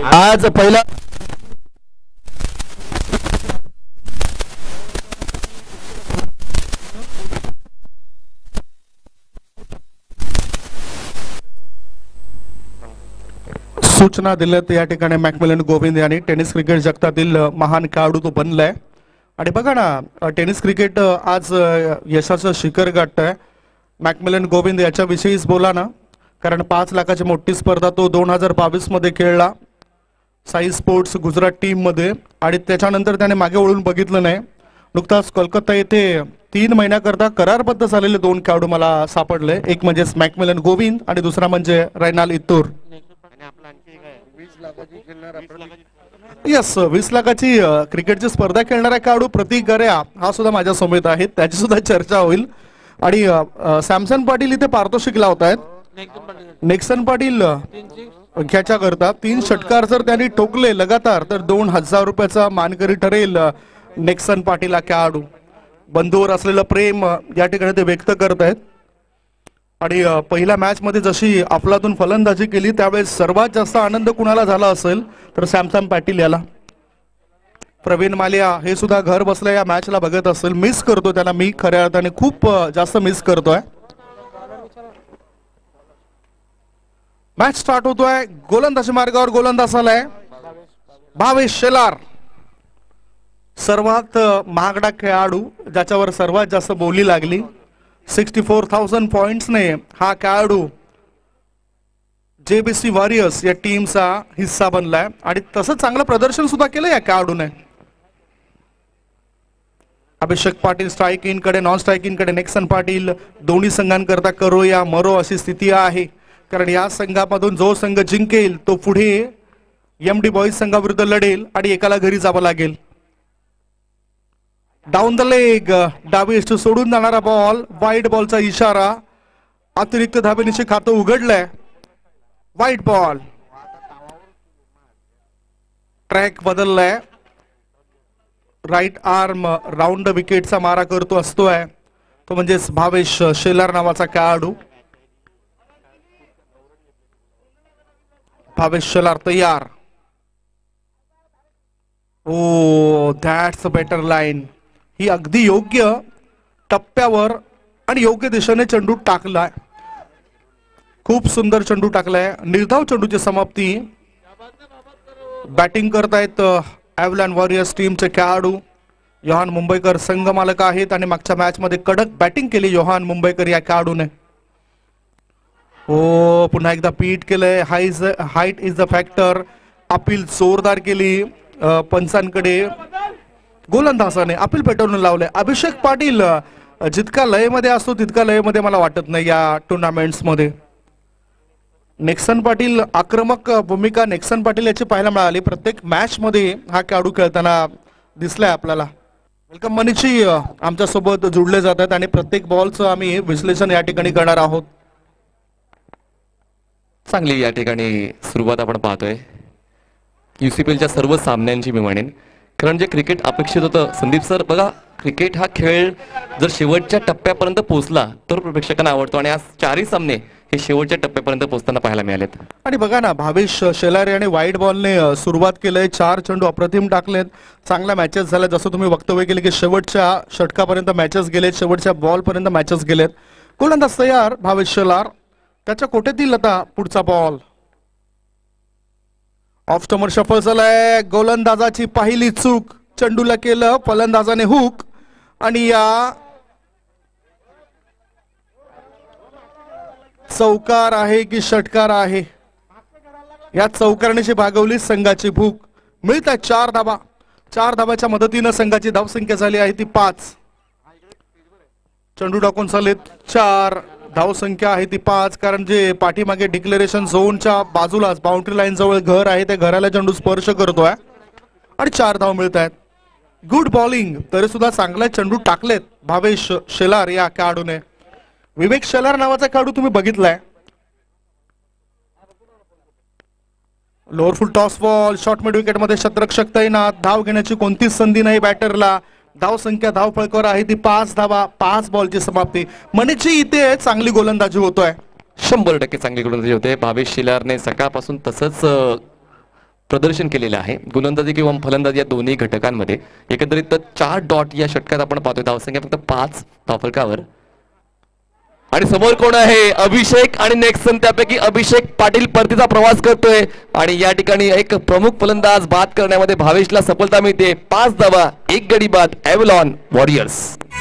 आज पहिला सूचना दिल्यात या ठिकाणी मॅकमिलन गोविंद यांनी टेनिस क्रिकेट जगतातील महान खेळाडू तो बनलाय आणि बघा ना टेनिस क्रिकेट आज यशाचं शिखर गाठतंय। मॅकमिलन गोविंद याच्याविषयीच बोला ना, कारण 5 लाखाची मोठी स्पर्धा तो 2022 मध्ये खेळला साई स्पोर्ट्स गुजरात टीम मध्ये आणि त्याच्यानंतर त्याने मागे वळून बघितलं नाही। नुकताच कोलकाता येथे 3 महिन्याकरता करारबद्ध झालेले 2 खेळाडू मला सापडले, एक म्हणजे मॅकमिलन गोविंद आणि दुसरा म्हणजे रेनाल इतूर। यस 20 लाखाची क्रिकेटची स्पर्धा खेळणारा खेळाडू प्रतीक गऱ्या हा सुद्धा माझ्या समोर आहे, त्याची सुद्धा चर्चा होईल। आणि सॅमसन पाटील इथे पारितोषिक लावतायत। नेक्सन पाटील ह्याच्या करता 3 षटकार जर त्यांनी ठोकले लगातार तर 2000 रुपयाचा मानकरी ठरेल। नेक्सन पाटील हा खेळाडू बंधूवर असलेलं प्रेम या ठिकाणी ते व्यक्त करत आहेत आणि पहिल्या मॅच मध्ये जशी अफलातून फलंदाजी केली त्यावेळेस सर्वात जास्त आनंद कुणाला झाला असेल तर सॅमसन पाटील याला। प्रवीण मालिया हे सुद्धा घर बसल्या या मॅचला बघत असेल, मिस करतो त्याला, मी खऱ्या अर्थाने खूप जास्त मिस करतोय। मॅच स्टार्ट होतोय, गोलंदाजी मार्गावर गोलंदाज आलाय भावेश शेलार, सर्वात महागडा खेळाडू ज्याच्यावर सर्वात जास्त बोली लागली। 64,000 पॉइंट्स ने हा खेळाडू जेबीसी वॉरियर्स या टीमचा हिस्सा बनलाय आणि तसं चांगलं प्रदर्शन सुद्धा केलं या खेळाडूने। अभिषेक पाटील स्ट्राइक इन कडे, नॉन स्ट्राइक इन कडे नेक्सन पाटील, दोन्ही संघांकरता करो या मरो अशी स्थिती आहे, कारण या संघामधून जो संघ जिंकेल तो पुढे एमडी बॉईज संघाविरुद्ध लढेल आणि एकाला घरी जावं लागेल। डाऊन द लेग डावी यष्टी सोडून जाणारा बॉल, वाईट बॉलचा इशारा, अतिरिक्त धाबेनिशी खातं उघडलंय, वाईट बॉल, ट्रॅक बदललाय, राईट आर्म राऊंड विकेटचा मारा करतो असतोय तो म्हणजेच भावेश शेलार नावाचा खेळाडू। भावेश शेलार तयार, oh that's a better line, ही अगदी योग्य टप्प्यावर आणि योग्य दिशेने चेंडू टाकलाय, खूप सुंदर चेंडू टाकलाय। निर्धाव चेंडूची समाप्ती। बॅटिंग करतायत ॲव्हलॉन वॉरियर्स टीमचे खेळाडू योहान मुंबईकर, संघ मालक आहेत आणि मागच्या मॅच मध्ये कडक बॅटिंग केली योहान मुंबईकर या खेळाडूने। ओ पुन्हा एकदा पीट केलंय, height is the factor, appeal जोरदार केली पंचांकडे, गोलंदाजाने अपील पेटवून लावले। अभिषेक पाटील जितका लयमध्ये असतो तितका लयमध्ये मला वाटत नाही या टुर्नामेंट्स मध्ये। नेक्सन पाटील आक्रमक भूमिका नेक्सन पाटील याची पाहायला मिळाली, प्रत्येक मॅच मध्ये हा खेळाडू खेळताना दिसलाय आपल्याला। वेलकम मनीषी आमच्या सोबत जुळले जातात आणि प्रत्येक बॉलचं आम्ही विश्लेषण या ठिकाणी करणार आहोत। चांगली या ठिकाणी सुरुवात आपण पाहतोय यूसीपीएलच्या सर्व सामन्यांची मी म्हणेन, कारण जे क्रिकेट अपेक्षित होतं संदीप सर, बघा क्रिकेट हा खेळ जर शेवटच्या टप्प्यापर्यंत पोहोचला तर प्रेक्षकांना आवडतो आणि आज 4ही सामने हे शेवटच्या टप्प्यापर्यंत पोहोचताना पाहायला मिळालेत। आणि बघा ना भावेश शेलार याने वाईट बॉलने सुरुवात केलंय, 4 चेंडू अप्रतिम टाकलेत, चांगल्या मॅचेस झाल्या, जसं तुम्ही वक्तव्य केले की शेवटच्या षटकापर्यंत मॅचेस गेलेत, शेवटच्या बॉल पर्यंत मॅचेस गेलेत। गोलंदाज तयार भावेश शेलार, त्याच्या कोट्यातील आता पुढचा बॉल, ऑफ स्टमर शफल झालाय, गोलंदाजाची पहिली चूक, चेंडूला केलं फलंदाजाने हुक आणि या चौकार आहे की षटकार आहे, या चौकारण्याची भागवली संघाची भूक। मिळत आहे 4 धाबा, 4 धाबाच्या मदतीनं संघाची धावसंख्या झाली आहे ती 5, चेंडू टाकून झालेत 4, धावसंख्या आहे ती 5, कारण जे पाठीमागे डिक्लेरेशन झोनच्या बाजूलाच बाउंड्री लाईन जवळ घर आहे त्या घराला चेंडू स्पर्श करतोय आणि 4 धाव मिळत आहेत। गुड बॉलिंग, तरी सुद्धा चांगला चेंडू टाकलेत भावेश शेलार या खेळाडूने। विवेक शेलार नावाचा खेळाडू तुम्ही बघितलाय, lower full toss ball, short mid wicket मध्ये शतरक्षक तैनात, धाव घेण्याची कोणतीच संधी नाही बॅटरला, धाव संख्या धाव फळकावर आहे ती 5 धावा, 5 बॉलची समाप्ती। मनीची इथे चांगली गोलंदाजी होतोय, 100% चांगली गोलंदाजी होते। भावेश शेलारने सकाळपासून तसंच प्रदर्शन केलेलं आहे. गोलंदाजी किंवा फलंदाजी या दोन्ही घटकांमध्ये एकंदरीत 4 डॉट या षटकात आपण पाहतोय. धावसंख्या फक्त 5 धावफलकावर. आणि समोर कोण आहे? अभिषेक आणि नेक्सन. त्यापैकी अभिषेक पाटील परतीचा प्रवास करतोय आणि या ठिकाणी एक प्रमुख फलंदाज बाद करण्यामध्ये भावेशला सफलता मिळते. 5 धावा, 1 गडी बाद. एव्हलॉन वॉरियर्स.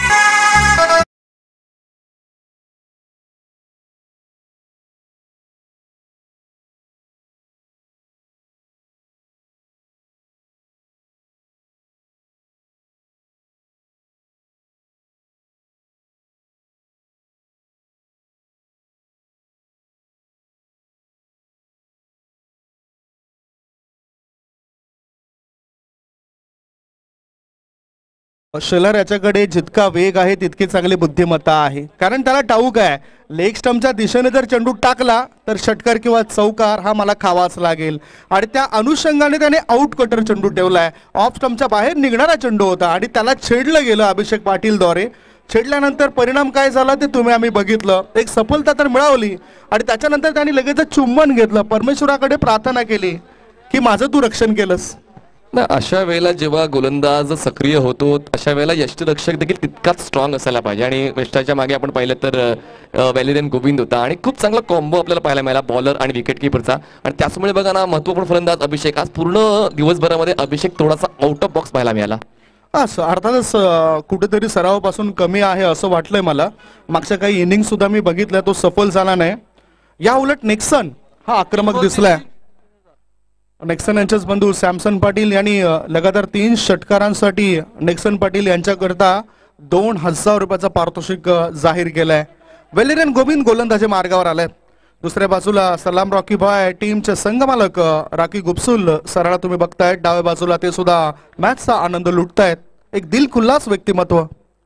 शेलर याच्याकडे जितका वेग आहे तितकी चांगली बुद्धिमत्ता आहे, कारण त्याला ठाऊक आहे लेग स्टंपच्या दिशेने जर चेंडू टाकला तर षटकार किंवा चौकार हा मला खावाच लागेल. आणि त्या अनुषंगाने त्याने आउट कटर चेंडू ठेवलाय. ऑफ स्टंपच्या बाहेर निघणारा चेंडू होता आणि त्याला छेडलं गेलं अभिषेक पाटीलद्वारे. छेडल्यानंतर परिणाम काय झाला ते तुम्ही आम्ही बघितलं. एक सफलता तर मिळवली आणि त्याच्यानंतर त्यांनी लगेच चुंबन घेतलं, परमेश्वराकडे प्रार्थना केली की माझं तू रक्षण केलंस. ना अशा वेळेला जेव्हा गोलंदाज सक्रिय होतो अशा वेळेला यष्टिरक्षक देखील तितकाच स्ट्रॉंग असायला पाहिजे. आणि वेस्टाच्या मागे आपण पाहिलं तर वॅलेरियन गोविंद होता आणि खूप चांगला कॉम्बो आपल्याला पाहायला मिळाला बॉलर आणि विकेट किपरचा. आणि त्याचमुळे बघा ना महत्वपूर्ण फलंदाज अभिषेक. आज पूर्ण दिवसभरामध्ये अभिषेक थोडासा आउट ऑफ बॉक्स पाहायला मिळाला. अर्थातच कुठेतरी सरावापासून कमी आहे असं वाटलंय मला. मागच्या काही इनिंग सुद्धा मी बघितल्या, तो सफल झाला नाही. या उलट नेक्सन हा आक्रमक दिसलाय. नेक्सन यांचेच बंधू सॅमसन पाटील यांनी लगातार 3 षटकारांसाठी नेक्सन पाटील यांच्याकरता 2000 रुपयाचा पारितोषिक जाहीर केलाय. वेलेरियन गोविंद गोलंदाजी मार्गावर आलाय. दुसऱ्या बाजूला सलाम रॉकी भाई टीमचे संघमालक राकी गुपसुल सरळा तुम्ही बघतायत. डाव्या बाजूला ते सुद्धा मॅचचा आनंद लुटतायत. एक दिलखुल्लास व्यक्तिमत्व.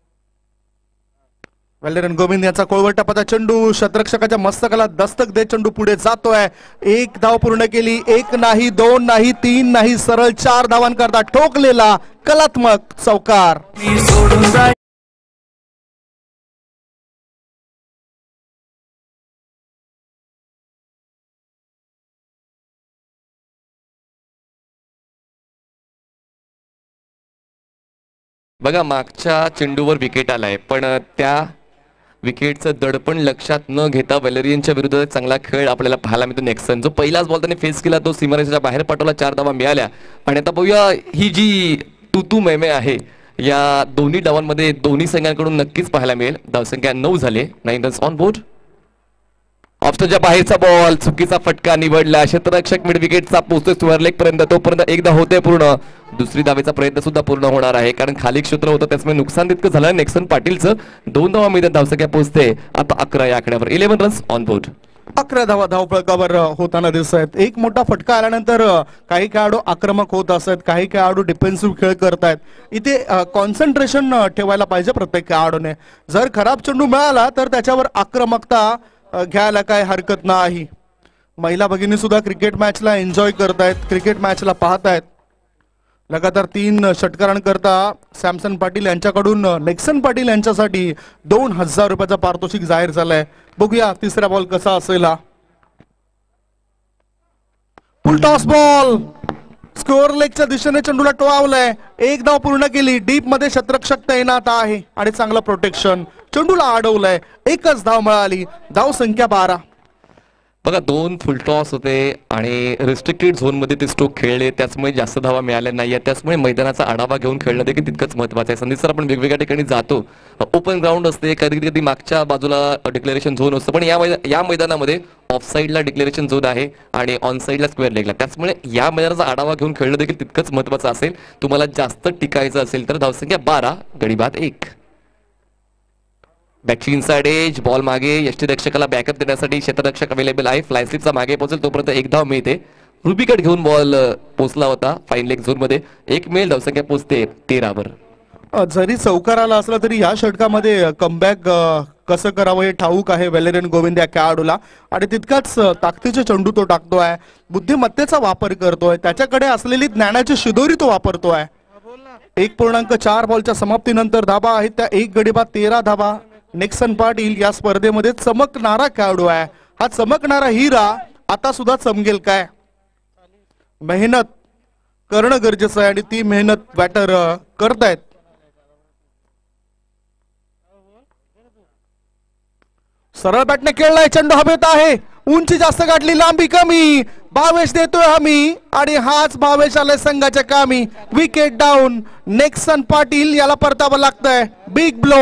वेलेरियन गोविंद यांचा कोळवटापाचा चेंडू शतरक्षकाच्या मस्तकाला दस्तक दे चेंडू पुढे जातोय. 1 धाव पूर्ण केली. 1 नाही, 2 नाही, 3 नाही, सरळ 4 धावांकरता ठोकलेला कलात्मक चौकार. बघा मागच्या चेंडूवर विकेट आलाय पण त्या विकेटचं दडपण लक्षात न घेता वेलेरियनच्या विरुद्ध चांगला खेळ आपल्याला पाहायला मिळतो. नेक्सन जो पहिलाच बॉल त्याने फेस केला तो सीमारेषेच्या बाहेर पाठवला. 4 धावा मिळाल्या. आणि आता बघूया ही जी तू मैमे आहे या दोन्ही डावांमध्ये दोन्ही संघांकडून नक्कीच पाहायला मिळेल. धावसंख्या 9 झाले. 9 रन्स ऑन बोर्ड. ऑप्शनच्या बाहेरचा बॉल चुकीचा फटका निवडला. क्षेत्ररक्षक मिड विकेटचा पोहोचतोय स्क्वेअर लेग पर्यंत. तोपर्यंत एकदा होते पूर्ण. दुसरी धावेचा प्रयत्न सुद्धा पूर्ण होणार आहे कारण खाली क्षेत्र होतं त्यामुळे नुकसान तितकं झालं. नेक्सन पाटीलचं 2 धावा मिळतात. धावसंख्या पोहोचते आता 11 या आकड्यावर. 11 रन्स ऑन बोर्ड. 11 धावा धावफलकावर होताना दिसत आहेत. एक मोठा फटका आल्यानंतर काही खेळाडू आक्रमक होत असतात, काही खेळाडू डिफेन्सिव्ह खेळ करतायत. इथे कॉन्सन्ट्रेशन ठेवायला पाहिजे प्रत्येक खेळाडूने. जर खराब चेंडू मिळाला तर त्याच्यावर आक्रमकता घ्यायला काय हरकत नाही. महिला भगिनी सुद्धा क्रिकेट मॅचला एन्जॉय करतायत, क्रिकेट मॅचला पाहतायत. लगातार 3 षटकारांकरता सॅमसन पाटील यांच्याकडून नेक्सन पाटील यांच्यासाठी 2000 रुपयाचा पारितोषिक जाहीर झालाय. बघूया तिसरा बॉल कसा असेल. फुल टॉस बॉल स्कोअर लेगच्या दिशेने चेंडूला टोळावलाय. 1 धाव पूर्ण केली. डीप मध्ये शतरक्षक तैनात आहे आणि चांगलं प्रोटेक्शन. चेंडूला अडवलंय. 1च धाव मिळाली. धाव संख्या 12. बघा 2 फुलटॉस होते आणि रिस्ट्रिक्टेड झोन मध्ये ते स्ट्रोक खेळले त्याचमुळे जास्त धावा मिळाल्या नाही. त्याचमुळे मैदानाचा आढावा घेऊन खेळणं देखील तितकंच महत्वाचं आहे. संदीप सर आपण वेगवेगळ्या ठिकाणी जातो. ओपन ग्राउंड असते, कधी कधी मागच्या बाजूला डिक्लेरेशन झोन असतं पण या मैदानामध्ये ऑफ साईडला डिक्लेरेशन झोन आहे आणि ऑन साईडला स्क्वेअर लेगला. त्याचमुळे या मैदानाचा आढावा घेऊन खेळणं देखील तितकंच महत्वाचं असेल. तुम्हाला जास्त टिकायचं असेल तर धावसंख्या 12 गडीबाद 1. बॅकची इनसाइड एज बॉल मागे यष्टिरक्षकाला बॅकअप देण्यासाठी क्षेत्ररक्षक अवेलेबल आहे. फ्लाय स्लिपचा मागे पोहोचेल तोपर्यंत 1 धाव मिळते. रुबिकट घेऊन बॉल पोहोचला होता फाईन लेग झोन मध्ये. 1 मेल धावसंख्या पोहोचते 13 वर. जरी चौकार आला असला तरी या षटकामध्ये कमबॅक कसं करावं हे ठाऊक आहे वेलेरियन गोविंद या खेळाडूला. आणि तितकाच ताकदीचे चेंडू तो टाकतोय. बुद्धिमत्तेचा वापर करतोय. त्याच्याकडे असलेली ज्ञानाची शिदोरी तो वापरतोय. 1.4 बॉलच्या समाप्तीनंतर धाबा आहेत त्या 1 गडीबाद 13 धाबा. नेक्सन पाटील या स्पर्धेमध्ये चमकणारा खेळाडू आहे. हा चमकणारा हिरा आता सुद्धा चमकेल काय. मेहनत करणं गरजेचं आहे आणि ती मेहनत बॅटर करतायत. सरळ बॅटने खेळलाय, चेंडू हवेत आहे, उंची जास्त गाठली, लांबी कमी, भावेश देतोय हमी आणि हाच भावेश आलाय संघाच्या कामी. Wicket down. नेक्सन पाटील याला परतावं लागतंय. Big blow.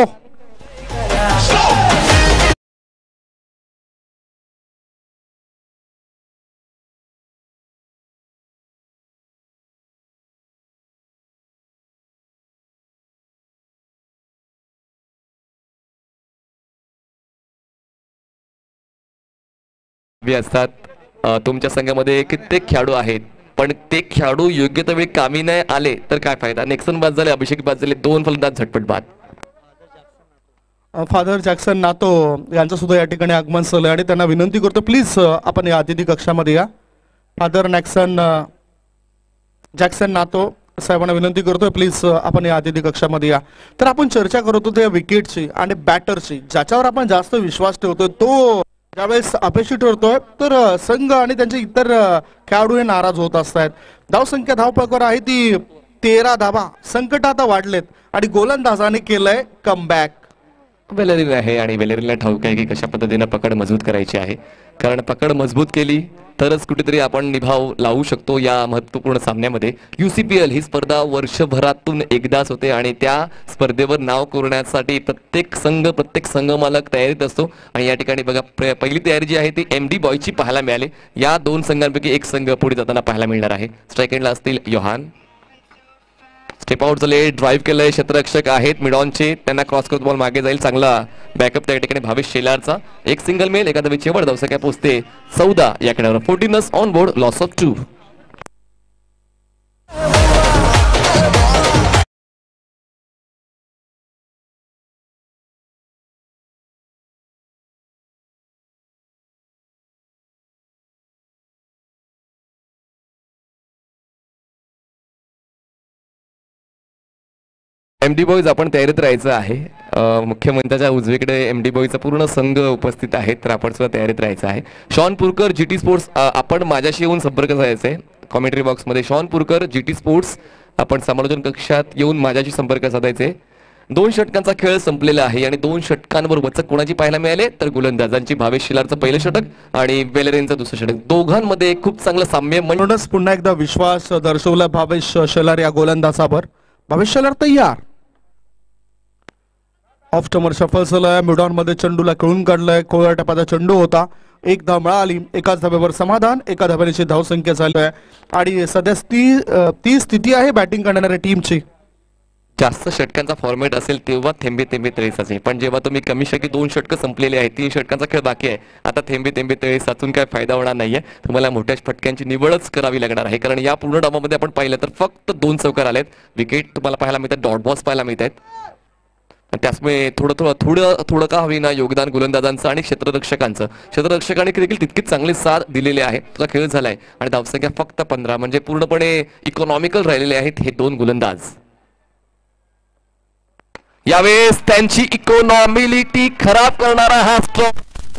असतात तुमच्या संघामध्ये कित्येक खेळाडू आहेत, पण ते खेळाडू योग्य त्या वेळी कामी नाही आले तर काय फायदा. नेक्सन बाद झाले, अभिषेक बाद झाले, 2 फलंदाज झटपट बाद. फादर जॅक्सन नातो यांचं सुद्धा या ठिकाणी आगमन झालंय आणि त्यांना विनंती करतो प्लीज आपण या अतिथी कक्षामध्ये या. फादर जॅक्सन नातो साहेबांना विनंती करतोय प्लीज आपण या अतिथी कक्षामध्ये या. तर आपण चर्चा करत होतो या विकेटची आणि बॅटरची, ज्याच्यावर आपण जास्त विश्वास ठेवतोय तो ज्यावेळेस अपेक्षित ठरतोय तर संघ आणि त्यांचे इतर खेळाडू हे नाराज होत असतात. धावसंख्या धावपळावर आहे ती 13 धावा. संकट आता वाढलेत आणि गोलंदाजाने केलंय कमबॅक. वेलेरिन आहे आणि वेलेरिनला ठाऊक आहे की कशा पद्धतीने पकड मजबूत करायची आहे, कारण पकड मजबूत केली तरच कुठेतरी आपण निभाव लावू शकतो या महत्त्वपूर्ण सामन्यामध्ये. UCPL ही स्पर्धा वर्षभरातून एकदाच होते आणि त्या स्पर्धेवर नाव कोरण्यासाठी प्रत्येक संघ मालक तयारीत असतो. आणि या ठिकाणी बघा पहिली तयारी जी आहे ती MD बॉयची पाहायला मिळाली. या 2 संघांपैकी एक संघ पुढे जाताना पाहायला मिळणार आहे. स्ट्राईक एंडला असतील योहान. स्टेप आउट झाले, ड्राईव्ह केलंय, क्षेत्ररक्षक आहेत मिडॉनचे, त्यांना क्रॉस करत बॉल मागे जाईल. चांगला बॅकअप त्या ठिकाणी भावेश शेलारचा. एक सिंगल मेल, एका धावेची चेवड, धावसंख्या पोहोचते 14 या खेळावर. 14 runs on board, loss of 2. MD boys आपण तयारीत राहायचं आहे. मुख्यमंत्र्याच्या उजवीकडे MD बॉईजचा पूर्ण संघ उपस्थित आहे, तर आपण सुद्धा तयारीत राहायचं आहे. शॉन पुरकर GT स्पोर्ट्स, आपण माझ्याशी येऊन संपर्क साधायचे कॉमेंट्री बॉक्समध्ये. शॉन पुरकर GT स्पोर्ट्स, आपण समालोचन कक्षात येऊन माझ्याशी संपर्क साधायचे. 2 षटकांचा खेळ संपलेला आहे आणि 2 षटकांवर वचक कोणाची पाहायला मिळाले तर गोलंदाजांची. भावेश शेलारचं पहिलं षटक आणि वेलेरिनचं दुसरं षटक, दोघांमध्ये खूप चांगलं साम्य. म्हणूनच पुन्हा एकदा विश्वास दर्शवला भावेश शेलार या गोलंदाजावर. भावेश शेलार तयार. ऑफ टमर शफल झालाय, मिडॉन मध्ये चेंडूला खेळून काढलाय. कोळ्या टप्प्याचा चेंडू होता, 1 धाव मिळाली, एकाच धाब्यावर समाधान, एका धाब्याची धावसंख्या झाली आहे आणि सध्या ती स्थिती आहे बॅटिंग करणाऱ्या टीमची. जास्त षटकांचा फॉर्मॅट असेल तेव्हा थेंबे थेंबे तळे साचे, पण जेव्हा तुम्ही कमी षटके 2 षटकं संपलेले आहेत, 3 षटकांचा खेळ बाकी आहे, आता थेंबे थेंबे तळे साचून काय फायदा होणार नाहीये. तुम्हाला मोठ्या फटक्यांची निवडच करावी लागणार आहे, कारण या पूर्ण डावामध्ये आपण पाहिलं तर फक्त 2 चौकार आलेत. विकेट तुम्हाला पाहायला मिळतात, डॉट बॉल्स पाहायला मिळत आहेत. त्यामुळे थोडं का होईना योगदान गोलंदाजांचं आणि क्षेत्ररक्षकांनी देखील तितकीच चांगली साथ दिलेली आहे. तुझा खेळ झालाय आणि धावसंख्या फक्त 15, म्हणजे पूर्णपणे इकॉनॉमिकल राहिलेले आहेत हे 2 गोलंदाज. यावेळेस त्यांची इकॉनॉमिलिटी खराब करणारा हा स्ट्रोक.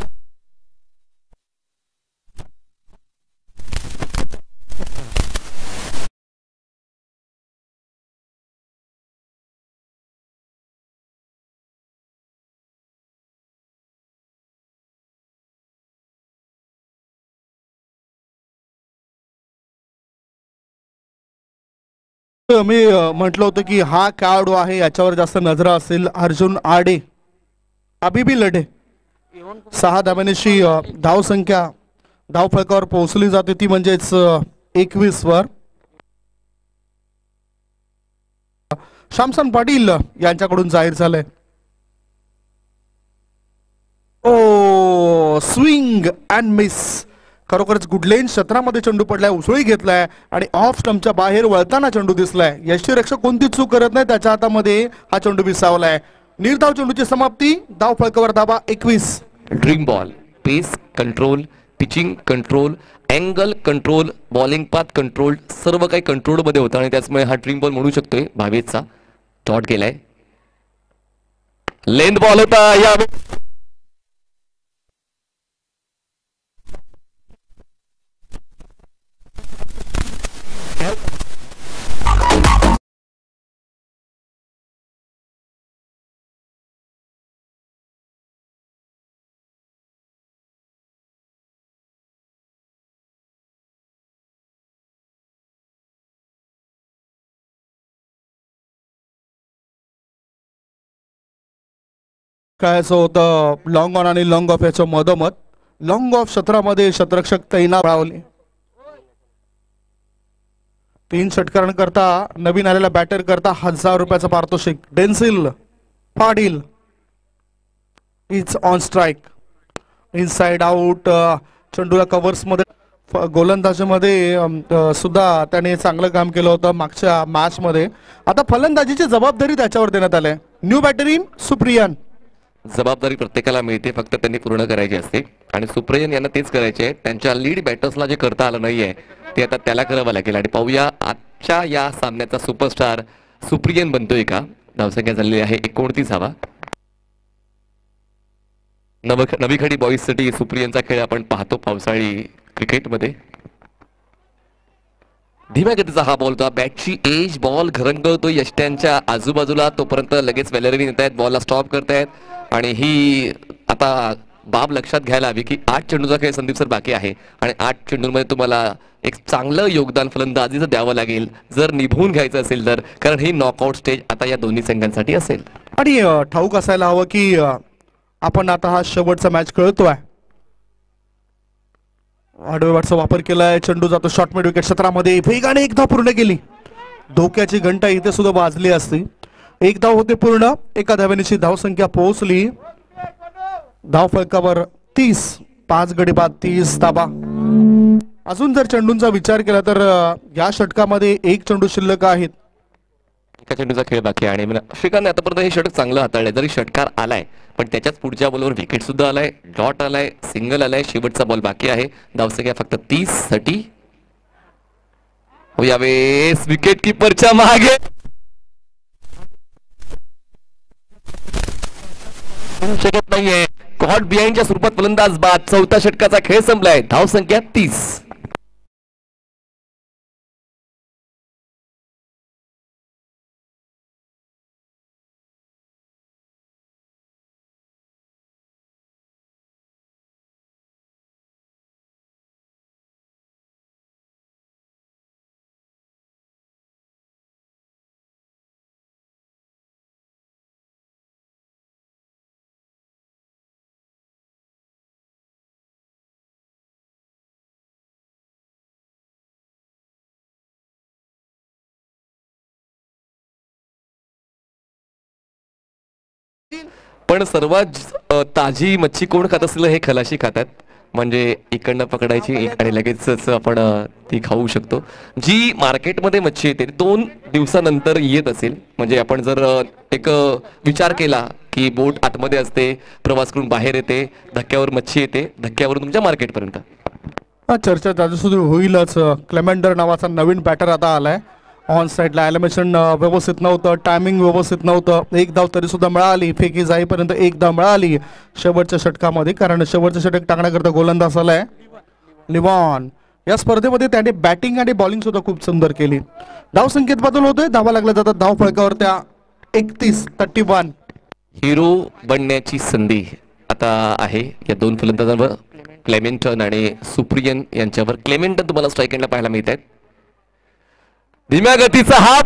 मी म्हटलं होतं की हा खेळाडू आहे याच्यावर जास्त नजर असेल. अर्जुन आडे, अभिबी लढे. 6 धाब्याची धावसंख्या धावफलकावर पोहोचली जाते, ती म्हणजेच 21 वर. शामसन पाटील यांच्याकडून जाहीर झालंय. ओ स्विंग अँड मिस, खरोखरच गुड लेन क्षेत्रामध्ये चेंडू पडलाय, उसळी घेतलाय आणि ऑफ स्टंपच्या बाहेर वळताना चेंडू दिसलाय. यष्टीरक्षक कोणती चूक करत नाही, त्याच्या हातामध्ये हा चेंडू विसावलाय. निर्धाव चेंडूची समाप्ती, धाव फलकावर धाबा 21. Dream ball, pace control, pitching control, angle control, bowling path control, सर्व काही कंट्रोल मध्ये होतं आणि त्याचमुळे हा ड्रीम बॉल म्हणू शकतोय. भावेशचा डॉट केलाय, लेंथ बॉल होता. या खेळायचं होतं लॉंग ऑन आणि लॉंग ऑफ याच्या मधोमध. लॉंग ऑफ क्षेत्रामध्ये शतरक्षक तैनात रावले. 3 षटकारांकरता नवीन आलेला बॅटर करता 1000 रुपयाचा पारितोषिक. Denzil Patil is on strike. Inside out. चेंडूला कव्हर्स मध्ये गोलंदाजीमध्ये सुद्धा त्याने चांगलं काम केलं होतं मागच्या मॅच मध्ये. आता फलंदाजीची जबाबदारी त्याच्यावर देण्यात आली. New batter in Supriyan. जबाबदारी प्रत्येकाला मिळते, फक्त त्यांनी पूर्ण करायची असते आणि सुप्रियन यांना तेच करायचे आहे. त्यांच्या लीड बॅटर्सला जे करता आलं नाहीये ते आता त्याला करावं लागेल. आणि पाहूया आजच्या या सामन्याचा सुपरस्टार सुप्रियन बनतोय का. धावसंख्या झालेली आहे 29. नवीखडी बॉईजसाठी सुप्रियनचा खेळ आपण पाहतो पावसाळी क्रिकेटमध्ये. धीम्या गतीचा हा बॉल होता. बॅटची एज बॉल घरंगळतो यष्ट्यांच्या आजूबाजूला. तोपर्यंत लगेच वेलरीन येत आहेत, बॉलला स्टॉप करतायत. आणि ही आता बाब लक्षात घ्यायला हवी की 8 चेंडूचा खेळ संदीप सर बाकी आहे आणि 8 चेंडूंमध्ये तुम्हाला एक चांगलं योगदान फलंदाजीचं द्यावं लागेल जर निभवून घ्यायचं असेल तर, कारण ही नॉकआउट स्टेज आता या दोन्ही संघांसाठी असेल. आणि ठाऊक असायला हवं की आपण आता हा शेवटचा मॅच खेळतोय. आडवेवाटचा वापर केलाय. चेंडू जातो शॉर्ट मिड विकेट क्षेत्रामध्ये. वेगाने एक धाव पूर्ण केली. धोक्याची घंटा इथे सुद्धा वाजली असती. एक धाव होते पूर्ण. एका धावेची धावसंख्या पोहोचली. धाव फलकावर 30. 5 गडी बाद 30 धाबा. अजून जर चेंडूंचा विचार केला तर या षटकामध्ये 1 चेंडू शिल्लक आहेत. एका चेंडूचा खेळ बाकी आहे आणि श्रीकांतने आतापर्यंत हे षटक चांगलं हाताळलंय. जरी षटकार आलाय पण त्याच्याच पुढच्या बॉलवर विकेट सुद्धा आलाय, डॉट आलाय, सिंगल आलाय. शेवटचा बॉल बाकी आहे. धावसंख्या फक्त 30 साठी. यावेळेस विकेट किपरच्या मागे शकत नाहीये. कॉट बिहाइंडच्या स्वरूपात फलंदाज बाद. 4था षटकाचा खेळ संपलाय. धावसंख्या 30. पण सर्वात ताजी मच्छी कोण खात असेल हे खलाशी खातात. म्हणजे इकडनं पकडायची आणि लगेचच आपण ती खाऊ शकतो. जी मार्केटमध्ये मच्छी येते 2 दिवसानंतर येत असेल. म्हणजे आपण जर एक विचार केला की बोट आतमध्ये असते, प्रवास करून बाहेर येते, धक्क्यावर मच्छी येते, धक्क्यावरून तुमच्या मार्केटपर्यंत. चर्चा त्याची सुरू होईलच. क्लेमेंडर नावाचा नवीन बॅटर आता आलाय. ऑन साईडला ॲलिमेशन व्यवस्थित नव्हतं, टायमिंग व्यवस्थित नव्हतं. एक धाव तरी सुद्धा मिळाली. फेकी जाईपर्यंत एक धाव मिळाली शेवटच्या षटकामध्ये, कारण शेवटचं षटक टाकण्याकरता गोलंदाज आलाय लिवॉन. या स्पर्धेमध्ये त्याने बॅटिंग आणि बॉलिंग सुद्धा खूप सुंदर केली. धाव संख्येत बदल होतोय. धावा लागल्या जातात धाव फळकावर त्या 31. हिरो बनण्याची संधी आता आहे या 2 फलंदाजांवर, क्लेमेंटन आणि सुप्रियन यांच्यावर. क्लेमेंटन तुम्हाला स्ट्राईक एंडला पाहायला मिळत आहेत. धीम्या गतीचा हा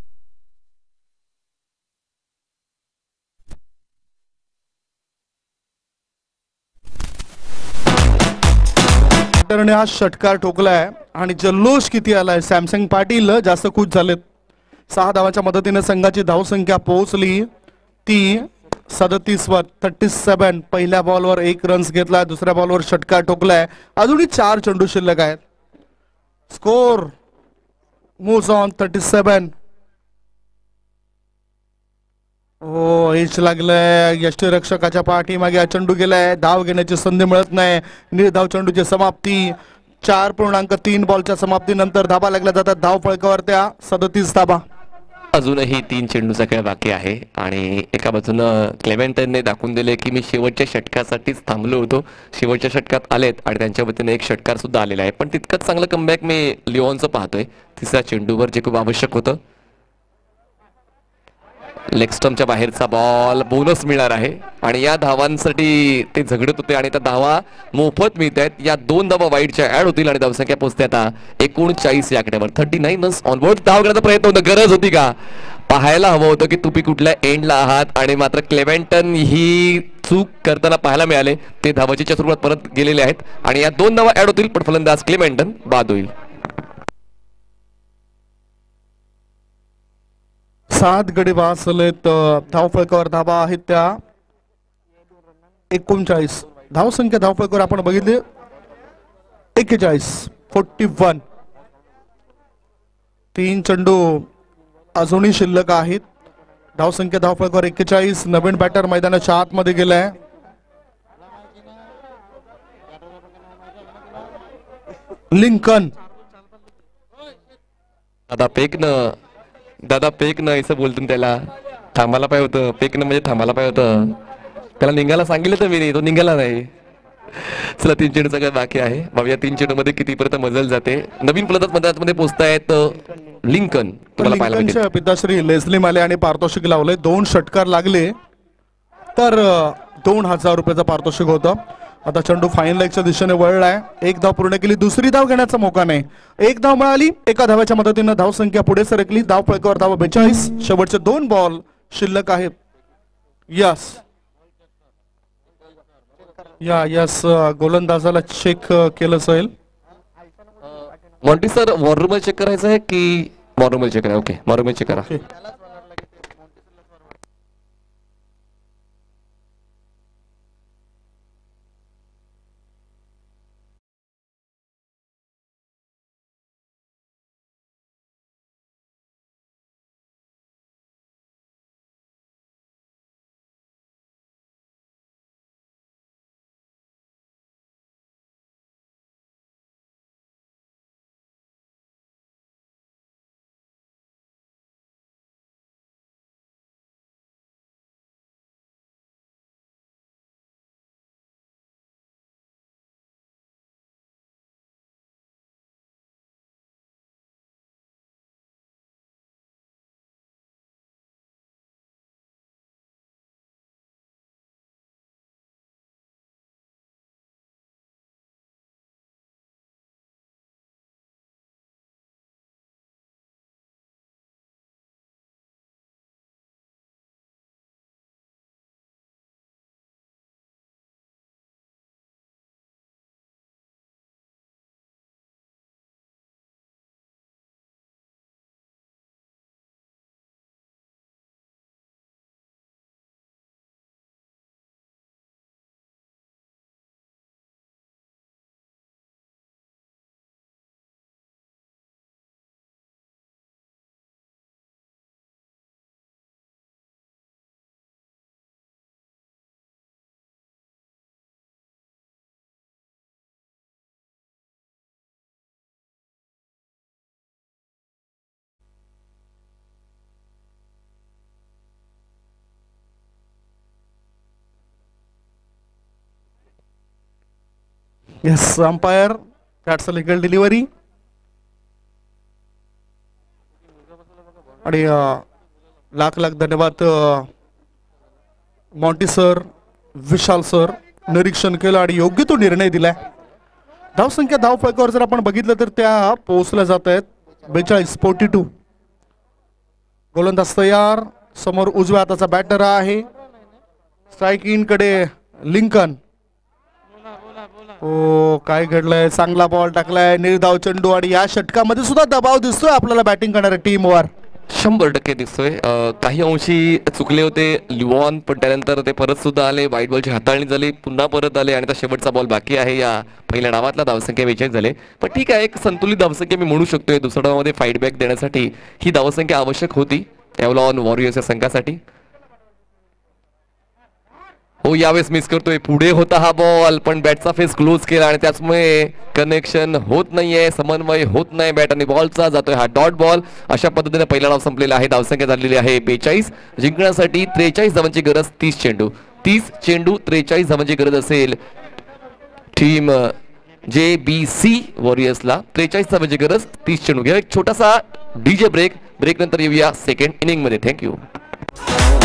हा षटकार ठोकलाय आणि जल्लोष किती आलाय. सॅमसंग पाटील जास्त खुश झालेत. 6 धावांच्या मदतीने संघाची धावसंख्या पोहोचली ती 37 वर. 37. पहिल्या बॉलवर 1 रन्स घेतलाय. दुसऱ्या बॉलवर षटकार ठोकलाय. अजूनही 4 चेंडू शिल्लक आहेत. Score moves on 37. हो एच लागलंय. यष्टीरक्षकाच्या पाठीमागे चेंडू गेलाय. धाव घेण्याची संधी मिळत नाही. निर्धाव चेंडूची समाप्ती. 4.3 बॉलच्या समाप्तीनंतर धाबा लागल्या जातात धाव फळकावर त्या 37 धाबा. अजूनही 3 चेंडूचा खेळ बाकी आहे आणि एका बाजूनं क्लेमेंटनने दाखवून दिले की मी शेवटच्या षटकासाठीच थांबलो होतो. शेवटच्या षटकात आलेत आणि त्यांच्या वतीने एक षटकार सुद्धा आलेला आहे. पण तितकंच चांगलं कमबॅक मी लिओनचं पाहतोय 3ऱ्या चेंडूवर, जे खूप आवश्यक होतं. लेग स्टंपच्या बाहेरचा बॉल. बोनस मिळणार आहे आणि या धावांसाठी ते झगडत होते आणि त्या धावा मोफत मिळत आहेत. या 2 धावा वाईडच्या ऍड होतील आणि धावसंख्या पोहोचते आता 39 या आकड्यावर. 39 ऑनबोर्ड. धाव करण्याचा प्रयत्न होता. गरज होती का? पाहायला हवं होतं की तुम्ही कुठल्या एंडला आहात आणि मात्र क्लेमेंटन ही चूक करताना पाहायला मिळाले. ते धावाचीच्या सुरुवात परत गेलेले आहेत आणि या 2 धावा ऍड होतील पण फलंदाज क्लेमेंटन बाद होईल. 7 गडी बाद झालेत. धावफलकावर धावा आहेत त्या 39. धावसंख्या धावफलकावर आपण बघितले 41, 41. 3 चेंडू अजूनही शिल्लक आहेत. धावसंख्या धावफलकावर 41. नवीन बॅटर मैदानाच्या आतमध्ये गेलाय. लिंकन. दादा पेकनं असं बोलतो त्याला. थांबायला पाहिजे होतं. पेकनं म्हणजे थांबायला पाहिजे होतं. त्याला निघायला सांगितलं तर मी तो निघाला नाही. चला 3 चेंडू सगळं बाकी आहे. बाबा या 3 चेंडू मध्ये कितीपर्यंत मजल जाते. नवीन फलंदाज मैदानामध्ये पोहोचतायत लिंकन. तुम्हाला पाहायला मिळेल. लिंकनच्या पिताश्री लेस्ली माले आणि पारितोषिक लावले. 2 षटकार लागले तर 2000 रुपयाचा पारितोषिक होतं. आता चेंडू फाईन लेगच्या दिशेने वळलाय. 1 धाव पूर्ण केली. दुसरी धाव घेण्याचा मौका नाही. 1 धाव मिळाली. एका धावाच्या मदतीनं धावसंख्या पुढे सरकली. धाव फलकावर धावा 42. शेवटचे 2 बॉल शिल्लक आहेत. यस यस गोलंदाजाला चेक केलं जाईल. मॉन्टी सर वॉर्नरूम चेक करायचं आहे की वॉर्नरूम चेक करा. ओके वॉर्नरूम चेक करा. Yes umpire that's a legal delivery. आणि लाख लाख धन्यवाद मॉन्टी सर, विशाल सर. निरीक्षण केलं आणि योग्य तो निर्णय दिलाय. धावसंख्या धाव फलकावर जर आपण बघितलं तर त्या पोहोचल्या जात आहेत 42, 42. गोलंदाज तयार. समोर उजव्या हाताचा बॅटर आहे. स्ट्राईक इन कडे लिंकन. हो काय घडलंय. चांगला बॉल टाकलाय. निर्धाव चेंडू आणि या षटकामध्ये सुद्धा दबाव दिसतोय आपल्याला बॅटिंग करणाऱ्या टीमवर. 100% दिसतोय. काही अंशी चुकले होते लिवॉन पण त्यानंतर ते परत सुद्धा आले. वाईट बॉलची हाताळणी झाली. पुन्हा परत आले आणि आता शेवटचा बॉल बाकी आहे. या पहिल्या डावातला धावसंख्या 42 झाले. पण ठीक आहे एक संतुलित धावसंख्या मी म्हणू शकतोय. दुसऱ्या डावामध्ये फाईटबॅक देण्यासाठी ही धावसंख्या आवश्यक होती एव्हलॉन वॉरियर्स या संघासाठी. हो यावेळेस मिस करतोय. पुढे होता हा बॉल पण बॅटचा फेस क्लोज केला आणि त्याचमुळे कनेक्शन होत नाहीये. समन्वय होत नाही बॅट आणि बॉलचा. जातोय हा डॉट बॉल. अशा पद्धतीने पहिला डाव संपलेला आहे. धावसंख्या झालेली आहे 42. जिंकण्यासाठी 43 धावांची गरज. 30 चेंडू 43 धावांची गरज असेल टीम JBC वॉरियर्सला. 43 धावांची गरज. 30 चेंडू. घ्या एक छोटासा DJ ब्रेक नंतर येऊया सेकंड इनिंग मध्ये. थँक्यू.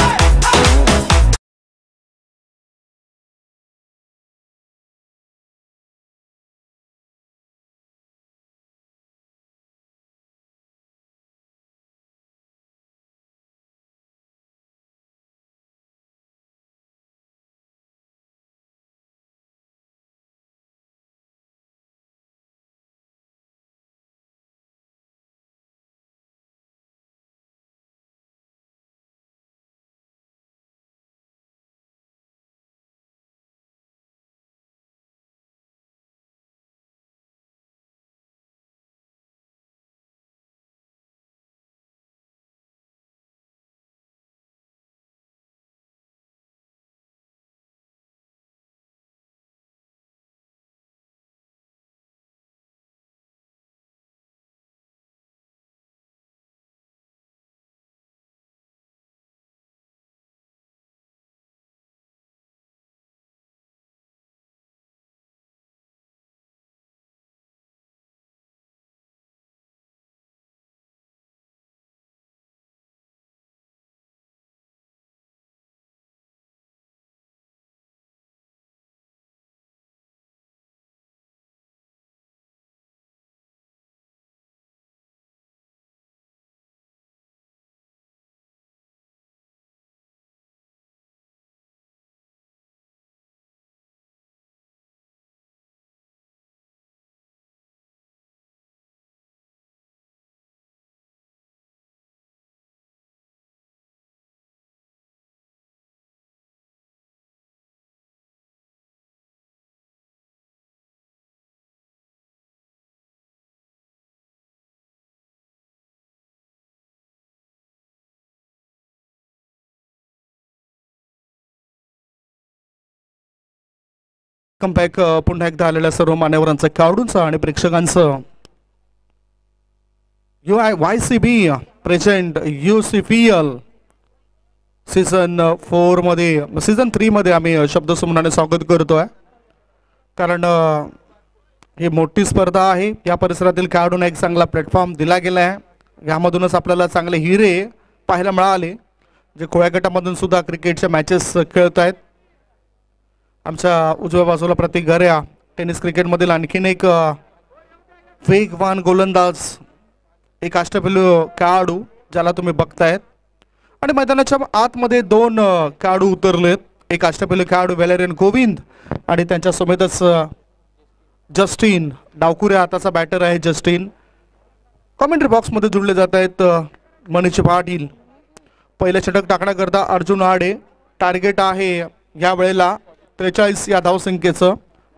कमबॅक पुन्हा एकदा आलेल्या सर्व मान्यवरांचं, खेळाडूंचं आणि प्रेक्षकांचं. YCB प्रेझेंट UCPL सीझन 4 मध्ये, सीझन 3 मध्ये आम्ही शब्दसुमनाने स्वागत करतोय. कारण ही मोठी स्पर्धा आहे. या परिसरातील खेळाडूंना एक चांगला प्लॅटफॉर्म दिला गेला आहे. यामधूनच आपल्याला चांगले हिरे पाहायला मिळाले, जे खोया गटामधून सुद्धा क्रिकेटच्या मॅचेस खेळत आहेत. आमच्या उजव्या बाजूला प्रतीक गऱ्या, टेनिस क्रिकेटमधील आणखीन एक वेगवान गोलंदाज, एक अष्टपैलू खेळाडू ज्याला तुम्ही बघतायत. आणि मैदानाच्या आतमध्ये 2 खेळाडू उतरलेत. एक अष्टपैलू खेळाडू व्हॅलेरियन गोविंद आणि त्यांच्या सोबतच जस्टिन, डावकुऱ्या हाताचा बॅटर आहे जस्टिन. कॉमेंट्री बॉक्समध्ये जुळले जात आहेत मनीष पाटील. पहिले षटक टाकण्याकरता अर्जुन आडे. टार्गेट आहे या वेळेला 43 या धावसंख्येचं.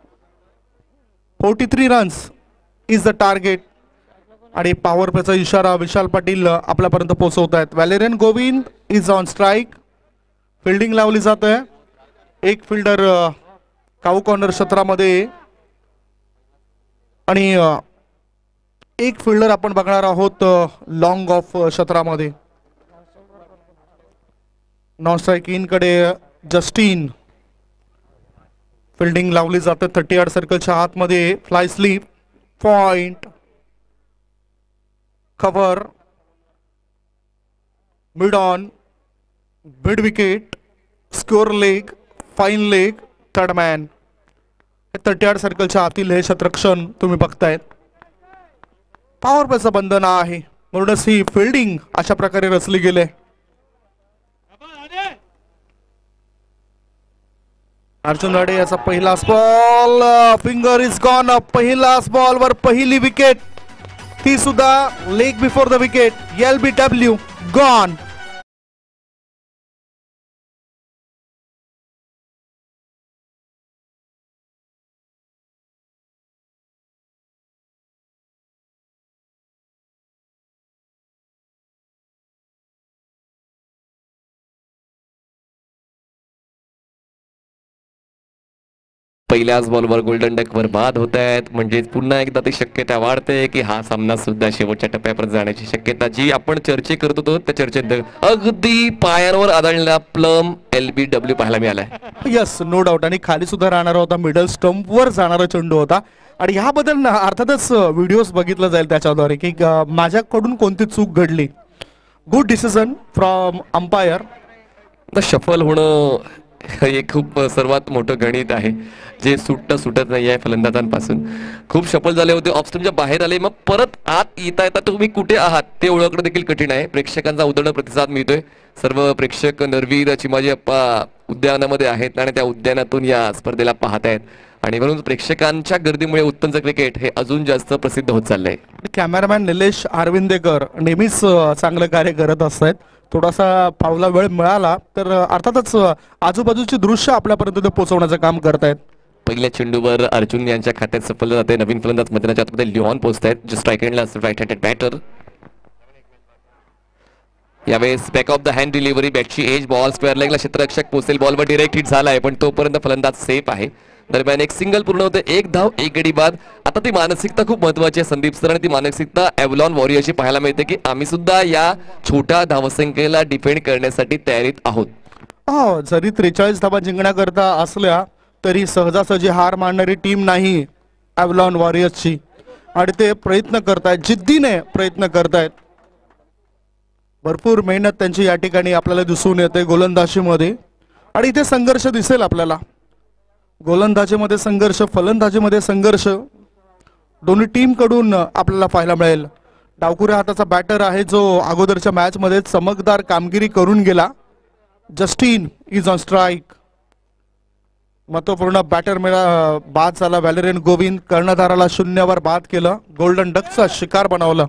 43 रन्स इज द टार्गेट. आणि पॉवर प्लेचा इशारा विशाल पाटील आपल्यापर्यंत पोहोचवत आहेत. Valerian Govind is on strike. Fielding लावली जात आहे. एक फिल्डर काऊ कॉर्नर क्षेत्रामध्ये आणि एक फिल्डर आपण बघणार आहोत लॉंग ऑफ क्षेत्रामध्ये. नॉन स्ट्राईक इन कडे जस्टिन. फिल्डिंग लावली जाते 30 यार्ड सर्कलच्या आतमध्ये. Fly slip, point, cover, mid on, mid wicket, square leg, fine leg, third man. 30 yard सर्कलच्या आतील हे क्षेत्ररक्षण तुम्ही बघतायत. पॉवर प्लेचं बंधन आहे, म्हणूनच ही फिल्डिंग अशा प्रकारे रचली गेले. अर्जुन आडे याचा पहिला बॉल, फिंगर इज गॉन. पहिलाच बॉलवर पहिली विकेट, ती सुद्धा leg before the wicket. LBW gone. पहिल्याच बॉलवर गोल्डन डकवर बाद होत आहेत. म्हणजे पुन्हा एकदा ती शक्यता वाढते की हा सामना सुद्धा शेवटच्या टप्प्यापर्यंत जाण्याची शक्यता, जी आपण चर्चे करत होतो त्या चर्चेत अगदी पायांवर आदळलेला प्लम LBW पाहायला मिळालाय. Yes, no doubt. आणि खाली सुद्धा राहणारा होता, मिडल स्टंपवर जाणारा चेंडू होता. आणि ह्याबद्दल अर्थातच व्हिडिओज बघितलं जाईल त्याच्याद्वारे की माझ्याकडून कोणती चूक घडली. Good decision from umpire. Shuffle होणं हे खूप सर्वात मोठं गणित आहे, जे सुटत नाही आहे फलंदाजांपासून. खूप शफल झाले होते, ऑफ स्टंपच्या बाहेर आले, मग परत आत येता येता तुम्ही कुठे आहात ते ओळखणं देखील कठीण आहे. प्रेक्षकांचा उदंड प्रतिसाद मिळतोय. सर्व प्रेक्षक नरवीर चिमाजी अप्पा उद्यानामध्ये आहेत आणि त्या उद्यानातून या स्पर्धेला पाहत आहेत. आणि म्हणून प्रेक्षकांच्या गर्दीमुळे उत्तमचं क्रिकेट हे अजून जास्त प्रसिद्ध होत चाललंय. कॅमेरामॅन निलेश आरविंदेकर नेहमीच चांगलं कार्य करत असतात. थोडासा पावला वेळ मिळाला तर अर्थातच आजूबाजूची दृश्य आपल्यापर्यंत पोहोचवण्याचं काम करतायत. पहिल्या चेंडूवर अर्जुन यांच्या खात्यात सफल जाते. नवीन फलंदाज मैदानाच्या आतमध्ये लिओन पोहोचतायत. जो स्ट्राईक एंडला राईट हँडेड बॅटर. यावेळेस back of the hand delivery, बॅटची एज, बॉल स्क्वेअर लेगला क्षेत्ररक्षक पोहोचेल. बॉलवर डिरेक्ट हिट झालाय, पण तोपर्यंत फलंदाज सेफ आहे. दरम्यान एक सिंगल पूर्ण होते, 1 धाव 1 गडी बाद. आता ती मानसिकता खूप महत्वाची आहे संदीप सर, आणि ती मानसिकता एव्हलॉन वॉरियरची पाहायला मिळते की आम्ही सुद्धा या छोट्या धावसंख्येला डिफेंड करण्यासाठी तयारीत आहोत. जरी 43 धावा जिंकण्याकरता असल्या तरी सहजासहजी हार मानणारी टीम नाही एव्हलॉन वॉरियर्सची. आणि ते प्रयत्न करतायत, जिद्दीने प्रयत्न करतायत. भरपूर मेहनत त्यांची या ठिकाणी आपल्याला दिसून येते गोलंदाजीमध्ये. आणि इथे संघर्ष दिसेल आपल्याला. गोलंदाजीमध्ये संघर्ष, फलंदाजीमध्ये संघर्ष दोन्ही टीम कडून आपल्याला पाहायला मिळेल. डावकुऱ्या हाताचा बॅटर आहे जो अगोदरच्या मॅच मध्ये चमकदार कामगिरी करून गेला. Justin is on strike. महत्वपूर्ण बॅटर बाद झाला. व्हॅलेरियन गोविंद कर्णधाराला 0वर बाद केलं. गोल्डन डकचा शिकार बनवलं.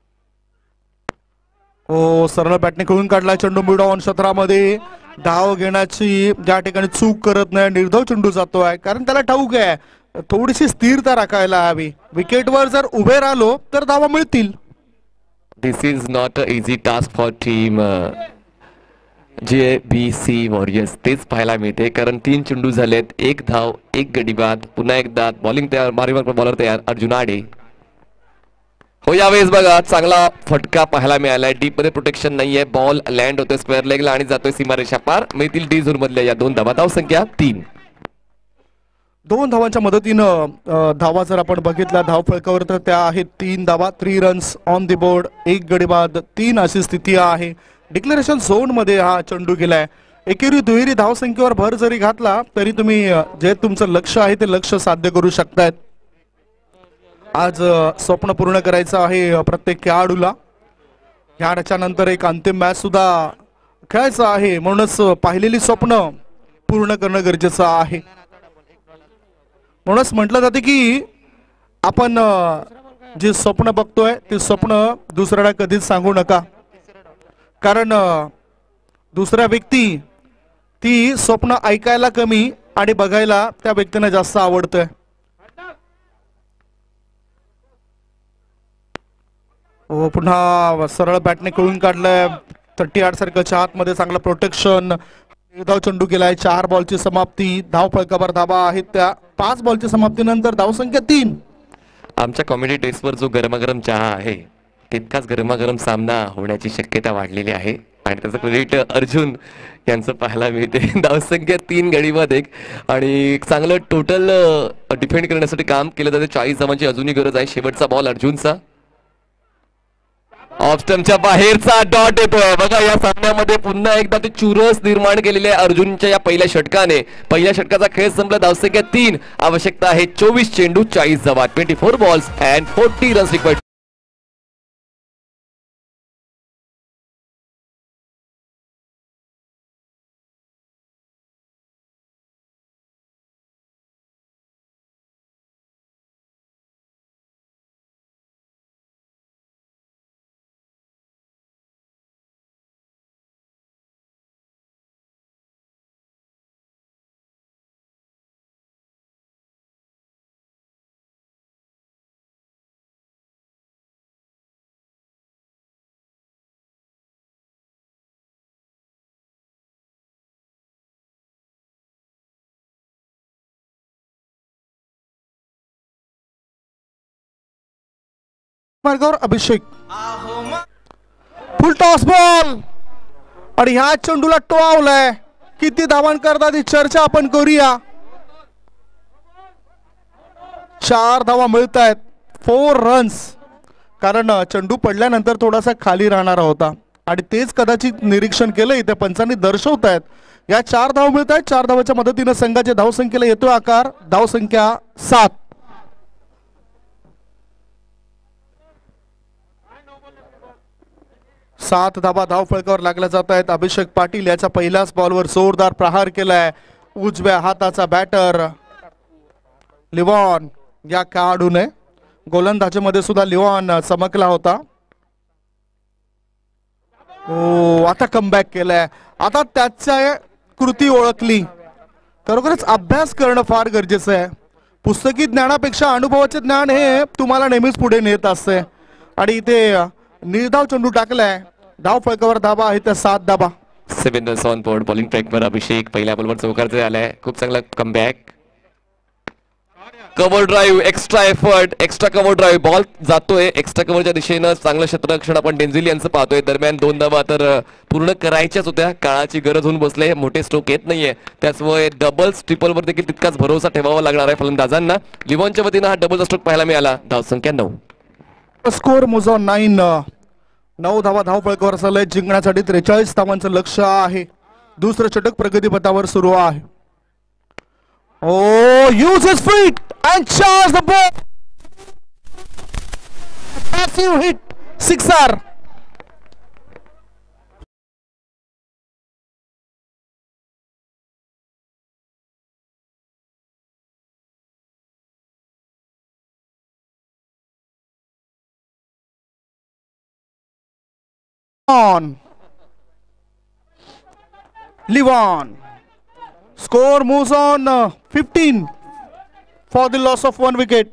हो, सरळ बॅटने खेळून काढला चेंडू मिड ऑन क्षेत्रामध्ये. धाव घेण्याची ज्या ठिकाणी चूक करत नाही, निर्धाव चेंडू जातोय, कारण त्याला ठाऊक आहे थोडीशी स्थिरता राखायला हवी. विकेटवर जर उभे राहिलो तर धावा मिळतील. This is not a easy task for team JBC warriors तेच पाहायला मिळते, कारण 3 चेंडू झालेत, 1 धाव 1 गडी बाद. पुन्हा एकदा बॉलिंग तयार, मारीमार बॉलर तयार अर्जुन आडे. हो यावेळेस बघा चांगला फटका पाहायला मिळालाय. डीप मध्ये प्रोटेक्शन नाहीये, बॉल लँड होतोय स्क्वेअर लेगला आणि जातोय सीमारेषा पार. मिळतील डी झोन मधल्या या 2 धावा. धाव संख्या 3. 2 धावांच्या मदतीनं धावा जर आपण बघितल्या धाव फळकावर तर त्या आहेत 3 धावा, 3 रन्स ऑन द बोर्ड, 1 गडी बाद, 3 अशी स्थिती आहे. डिक्लेरेशन झोन मध्ये हा चेंडू गेलाय. एकेरी दुहेरी धावसंख्येवर भर जरी घातला तरी तुम्ही जे तुमचं लक्ष आहे ते लक्ष साध्य करू शकतायत. आज स्वप्न पूर्ण करायचं आहे प्रत्येक खेळाडूला. ह्याच्या नंतर एक अंतिम मॅच सुद्धा खेळायचं आहे, म्हणूनच पाहिलेली स्वप्न पूर्ण करणं गरजेचं आहे. म्हणूनच म्हटलं जाते की आपण जे स्वप्न बघतोय ते स्वप्न दुसऱ्याला कधीच सांगू नका, कारण दुसऱ्या व्यक्ती ती स्वप्न ऐकायला कमी आणि बघायला त्या व्यक्तीला जास्त आवडतंय. हो पुन्हा सरळ बॅटने कळून काढलंय. 38 सर्कलच्या आतमध्ये चांगलं प्रोटेक्शन. धाव चेंडू गेलाय. 4 बॉलची समाप्ती. धाव फळकावर धावा आहेत त्या. 5 बॉलची समाप्तीनंतर धावसंख्या 3. आमच्या कॉमेडी टेस्टवर जो गरमागरम चहा आहे तितकाच गरमागरम सामना होण्याची शक्यता वाढलेली आहे आणि त्याचं क्रेडिट अर्जुन यांचं पाहायला मिळते. धावसंख्या 3 गडी बाद 1 आणि चांगलं टोटल डिफेंड करण्यासाठी काम केलं जाते. 40 धावांची अजूनही गरज आहे. शेवटचा बॉल अर्जुनचा. ऑफ स्टंपच्या बाहेरचा डॉट येतोय बघा. या सामन्यामध्ये पुन्हा एकदा ते चुरस निर्माण केलेले आहे अर्जुनच्या या पहिल्या षटकाने. पहिल्या षटकाचा खेळ संपला. धावसंख्या 3. आवश्यकता आहे 24 चेंडू 40 धावा. 24 बॉल्स अँड 40 रन्स रिक्वायर्ड. मार्गावर अभिषेक. फुल टॉस बॉल आणि ह्या चेंडूला टोवलाय. किती धावांकरता ती चर्चा आपण करूया. 4 धावा मिळत आहेत. 4 रन्स. कारण चेंडू पडल्यानंतर थोडासा खाली राहणारा होता आणि तेच कदाचित निरीक्षण केलं इथे पंचांनी दर्शवतायत. या 4 धावा मिळत आहेत. 4 धावाच्या मदतीने संघाच्या धावसंख्येला येतोय आकार. धावसंख्या 7. 7 धावा धाव फळकावर लागल्या जात आहेत. अभिषेक पाटील याच्या पहिल्याच बॉलवर जोरदार प्रहार केलाय. उजव्या हाताचा बॅटर लिवॉन या खेळाडूने. गोलंदाजीमध्ये सुद्धा लिवॉन चमकला होता. ओ आता कमबॅक केलाय. आता त्याच्या कृती ओळखली. खरोखरच अभ्यास करणं फार गरजेचं आहे. पुस्तकी ज्ञानापेक्षा अनुभवाचे ज्ञान हे तुम्हाला नेहमीच पुढे नेत असते. आणि इथे निर्धाव चेंडू टाकलाय. धाव फळकावर धावा आहे त्या 7 धावा. 7 रन्स ऑन बोर्ड. बॉलिंग ट्रॅकवर अभिषेक पहिल्या बॉलवर चौकारचे आलाय. खूप चांगला comeback. Cover drive. Extra effort. Extra cover drive. Ball जातोय एक्स्ट्रा कव्हरच्या दिशेनं. चांगलं क्षेत्ररक्षण आपण डेंझिल यांचं पाहतोय. दरम्यान 2 धावा तर पूर्ण करायच्याच होत्या. काळाची गरज होऊन बसले. मोठे स्ट्रोक येत नाहीये. त्याचमुळे डबल्स ट्रिपलवर देखील तितकाच भरोसा ठेवावा लागणार आहे फलंदाजांना. लिवॉनच्या वतीनं हा डबल स्ट्रोक पाहायला मिळाला. धावसंख्या 9. Score mojo 9. 9 धावा धाव फळकावर चाललंय. जिंकण्यासाठी 43 धावांचं लक्ष आहे. दुसरं षटक प्रगतीपथावर सुरू आहे. Oh, use his feet and charge the ball. Passive hit, sixer. On. Livon. Score moves on 15 for the loss of 1 wicket.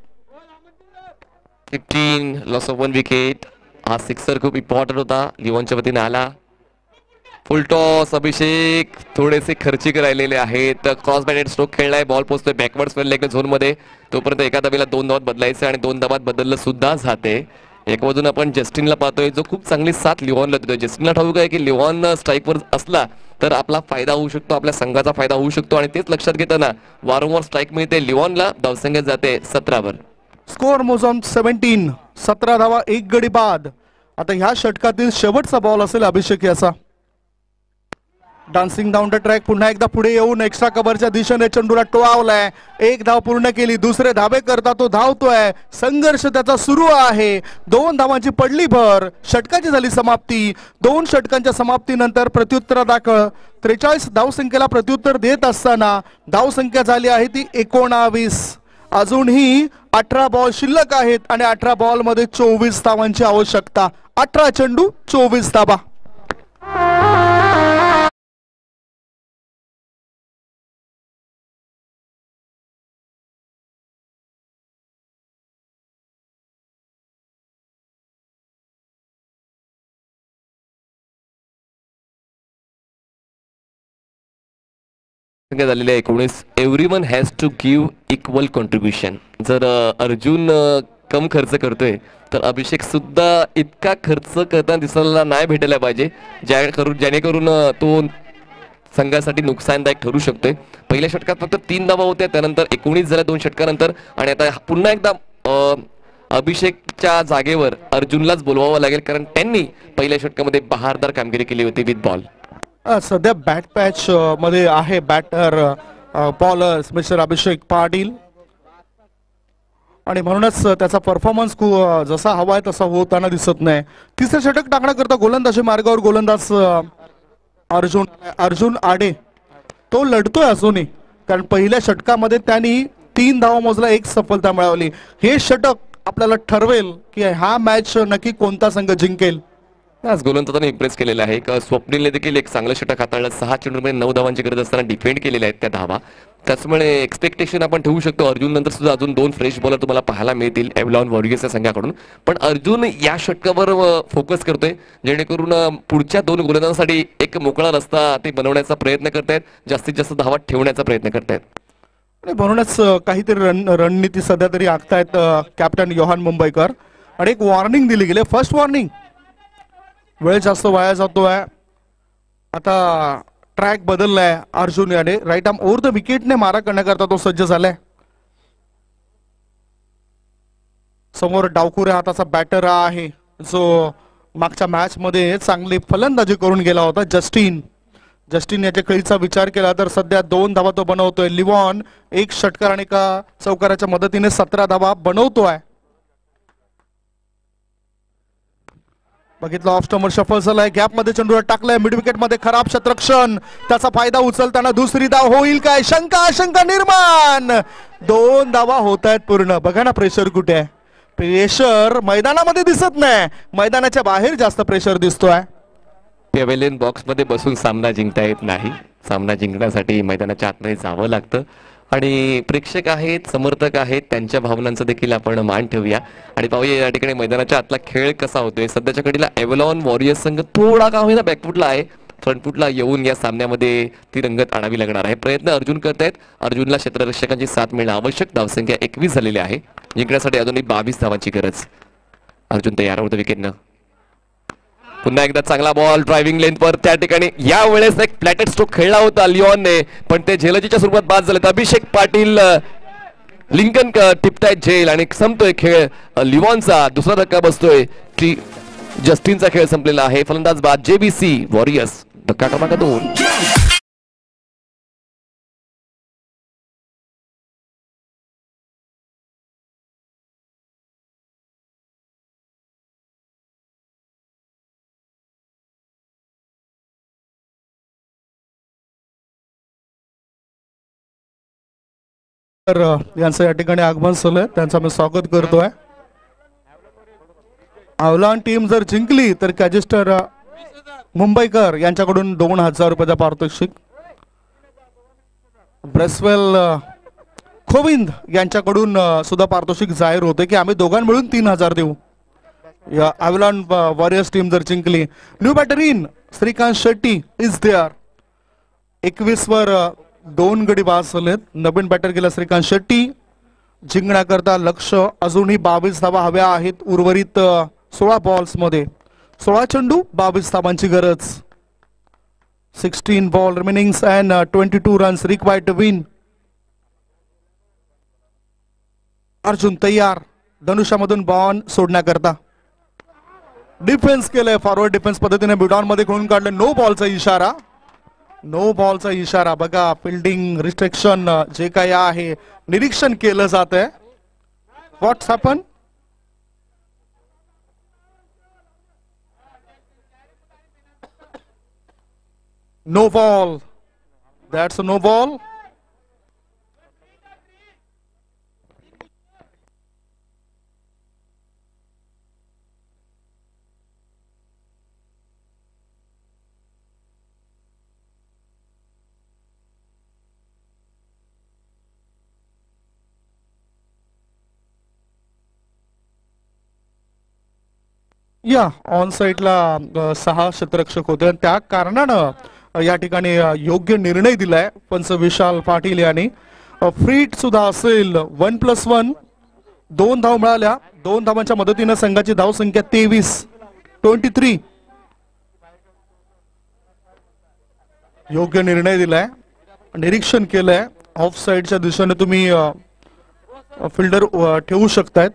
15 loss of 1 wicket. हा सिक्सर खूप इम्पॉर्टंट होता. लिवॉनच्या वतीने आला. फुल टॉस अभिषेक थोडेसे खर्चिक राहिलेले आहेत. क्रॉस बॅटेड स्ट्रोक खेळलाय, बॉल पोहोचतोय बॅकवर्ड स्पेल लेग झोन मध्ये. तोपर्यंत एका धावेला 2 धावात बदलायचं आणि 2 धावात बदललं सुद्धा जाते. एक बाजून आपण जस्टिनला पाहतोय जो खूप चांगली साथ लिओनला देतोय. जस्टिनला ठाऊक आहे की लिओन स्ट्राईकवर असला तर आपला फायदा होऊ शकतो, आपल्या संघाचा फायदा होऊ शकतो आणि तेच लक्षात घेताना वारंवार स्ट्राईक मिळते लिओनला. धावसंख्या जाते 17 वर. स्कोअर मोजॉन 17, 17 धावा 1 गडी बाद. आता ह्या षटकातील शेवटचा बॉल असेल अभिषेक याचा. डान्सिंग डाऊन द ट्रॅक पुन्हा एकदा पुढे येऊन एक्स्ट्रा कव्हरच्या दिशेने चेंडूला टोळावलाय. 1 धाव पूर्ण केली, दुसरे धाबे करता तो धावतोय. संघर्ष त्याचा सुरू आहे. 2 धावांची पडली भर. षटकाची झाली समाप्ती. 2 षटकांच्या समाप्तीनंतर प्रत्युत्तरादाखल 43 धावसंख्येला प्रत्युत्तर देत असताना धावसंख्या झाली आहे ती 19. अजूनही 18 बॉल शिल्लक आहेत आणि 18 बॉल मध्ये 24 धावांची आवश्यकता. 18 चेंडू 24 धावा. झालेले 19. Everyone has to give equal contribution. जर अर्जुन कम खर्च करतोय तर अभिषेक सुद्धा इतका खर्च करताना दिसायला नाही भेटायला पाहिजे जेणेकरून तो संघासाठी नुकसानदायक ठरू शकतोय. पहिल्या षटकात फक्त 3 धावा होत्या, त्यानंतर 19 झाल्या 2 षटकानंतर आणि आता पुन्हा एकदा अभिषेकच्या जागेवर अर्जुनलाच बोलवावं लागेल कारण त्यांनी पहिल्या षटकामध्ये बहारदार कामगिरी केली होती विथ बॉल. सध्या बॅट पॅच मध्ये आहे batter bowlers mister Abhishek Patil आणि म्हणूनच त्याचा परफॉर्मन्स जसा हवाय तसा होताना दिसत नाही. तिसरे षटक टाकण्याकरता गोलंदाजी मार्गावर गोलंदाज अर्जुन आडे तो लढतोय अजूनही कारण पहिल्या षटकामध्ये त्यांनी 3 धावा मोजला, 1 सफलता मिळवली. हे षटक आपल्याला ठरवेल की हा मॅच नक्की कोणता संघ जिंकेल. आज गोलंदाजाने इम्प्रेस केलेला आहे. स्वप्नीलने देखील एक चांगलं षटक हाताळलं. 6 चेंडूमध्ये 9 धावांची गरज असताना डिफेंड केलेल्या आहेत त्या धावा. त्याचमुळे एक्सपेक्टेशन आपण ठेवू शकतो अर्जुन नंतर सुद्धा अजून 2 फ्रेश बॉलर तुम्हाला पाहायला मिळतील एव्हलॉन वॉरियर्स या संघाकडून. पण अर्जुन या षटकावर फोकस करतोय जेणेकरून पुढच्या 2 गोलंदाजांसाठी एक मोकळा रस्ता ते बनवण्याचा प्रयत्न करतायत, जास्तीत जास्त धावा ठेवण्याचा प्रयत्न करतायत. म्हणूनच काहीतरी रणनीती सध्या तरी आखतायत कॅप्टन योहान मुंबईकर आणि एक वॉर्निंग दिली गेली. First warning. वेळ जास्त वाया जातोय. आता ट्रॅक बदललाय अर्जुन याने. राईट आर्म ओव्हर द विकेटने मारा करण्याकरता तो सज्ज झालाय. समोर डावखुऱ्या हाताचा बॅटर आहे जो मागच्या मॅच मध्ये चांगली फलंदाजी करून गेला होता जस्टिन याच्या खेळीचा विचार केला तर सध्या 2 धावा तो बनवतोय. लिवॉन 1 षटकार आणि एका चौकाराच्या मदतीने 17 धावा बनवतोय. बघितलं ऑफ स्टंपर शफल झालाय. गॅप मध्ये चेंडूला टाकलाय. मिड विकेट मध्ये खराब क्षेत्ररक्षण. त्याचा फायदा उचलताना दुसरी धाव होईल काय? आशंका निर्माण. 2 धावा होत आहेत पूर्ण. बघा ना प्रेशर कुठे आहे. प्रेशर मैदानामध्ये दिसत नाही, मैदानाच्या बाहेर जास्त प्रेशर दिसतोय. पेव्हिलियन बॉक्स मध्ये बसून सामना जिंकता येत नाही. सामना जिंकण्यासाठी मैदानाच्या आतमध्ये जावं लागतं आणि प्रेक्षक आहेत, समर्थक आहेत, त्यांच्या भावनांचा देखील आपण मान ठेवूया आणि पाहूया या ठिकाणी मैदानाच्या आतला खेळ कसा होतोय. सध्याच्या घडीला एव्हलॉन वॉरियर्स संघ थोडा का होईना बॅकफुटला आहे. फ्रंटफुटला येऊन या सामन्यामध्ये ती रंगत आणावी लागणार आहे. प्रयत्न अर्जुन करतायत. अर्जुनला क्षेत्ररक्षकांची साथ मिळणं आवश्यक. धावसंख्या 21 झालेली आहे. जिंकण्यासाठी अजूनही 22 धावांची गरज. अर्जुन तयार होतं विकेटनं. पुन्हा एकदा चांगला बॉल ड्रायव्हिंग लेंथवर. त्या ठिकाणी यावेळेस एक फ्लॅटेड स्ट्रोक खेळला होता लिओनने पण ते झेलजीच्या स्वरूपात बाद झाले. अभिषेक पाटील लिंकन टिपतायत झेल आणि संपतोय खेळ. लिओनचा दुसरा धक्का बसतोय. जस्टिनचा खेळ संपलेला आहे. फलंदाज बाद JBC वॉरियर्स. धक्का क्रमांक 2. तर यांचं या ठिकाणी आगमन झालंय. त्यांचं मी स्वागत करतोय. अवलान टीम जर जिंकली तर कॅजिस्टर मुंबईकर यांच्याकडून 2000 रुपयाचा पारितोषिक. ब्रेसवेल खोविंद यांच्याकडून सुद्धा पारितोषिक जाहीर होते की आम्ही दोघां मिळून 3000 देऊ या अवलान वॉरियर्स टीम जर जिंकली. New batter in Shrikant Shetty is there. 21 वर 2 गडी बाद झालेत. नवीन बॅटर गेला श्रीकांत शेट्टी. जिंकण्याकरता लक्ष अजूनही 22 धावा हव्या आहेत. उर्वरित 16 बॉल्स मध्ये 16 चेंडू 22 धावांची गरज. 16 ball remaining and 22 runs required to win. Arjun तयार धनुष्यामधून बॉल सोडण्याकरता. डिफेन्स केलंय. फॉरवर्ड डिफेन्स पद्धतीने बिडॉन मध्ये खेळून काढलं. नो बॉलचा इशारा. नो बॉलचा इशारा. बघा फिल्डिंग रिस्ट्रिक्शन जे काही आहे निरीक्षण केलं जात आहे. What's happen. No ball. That's no ball. या ऑन साईडला 6 क्षेत्ररक्षक होते. त्या कारणानं या ठिकाणी योग्य निर्णय दिलाय पंच विशाल पाटील यांनी. फ्रीट सुद्धा असेल. 1+1 2 धाव मिळाल्या. 2 धावांच्या मदतीनं संघाची धाव संख्या 23. योग्य निर्णय दिलाय. निरीक्षण केलंय. ऑफ साईडच्या दिशेने तुम्ही फिल्डर ठेवू शकतायत.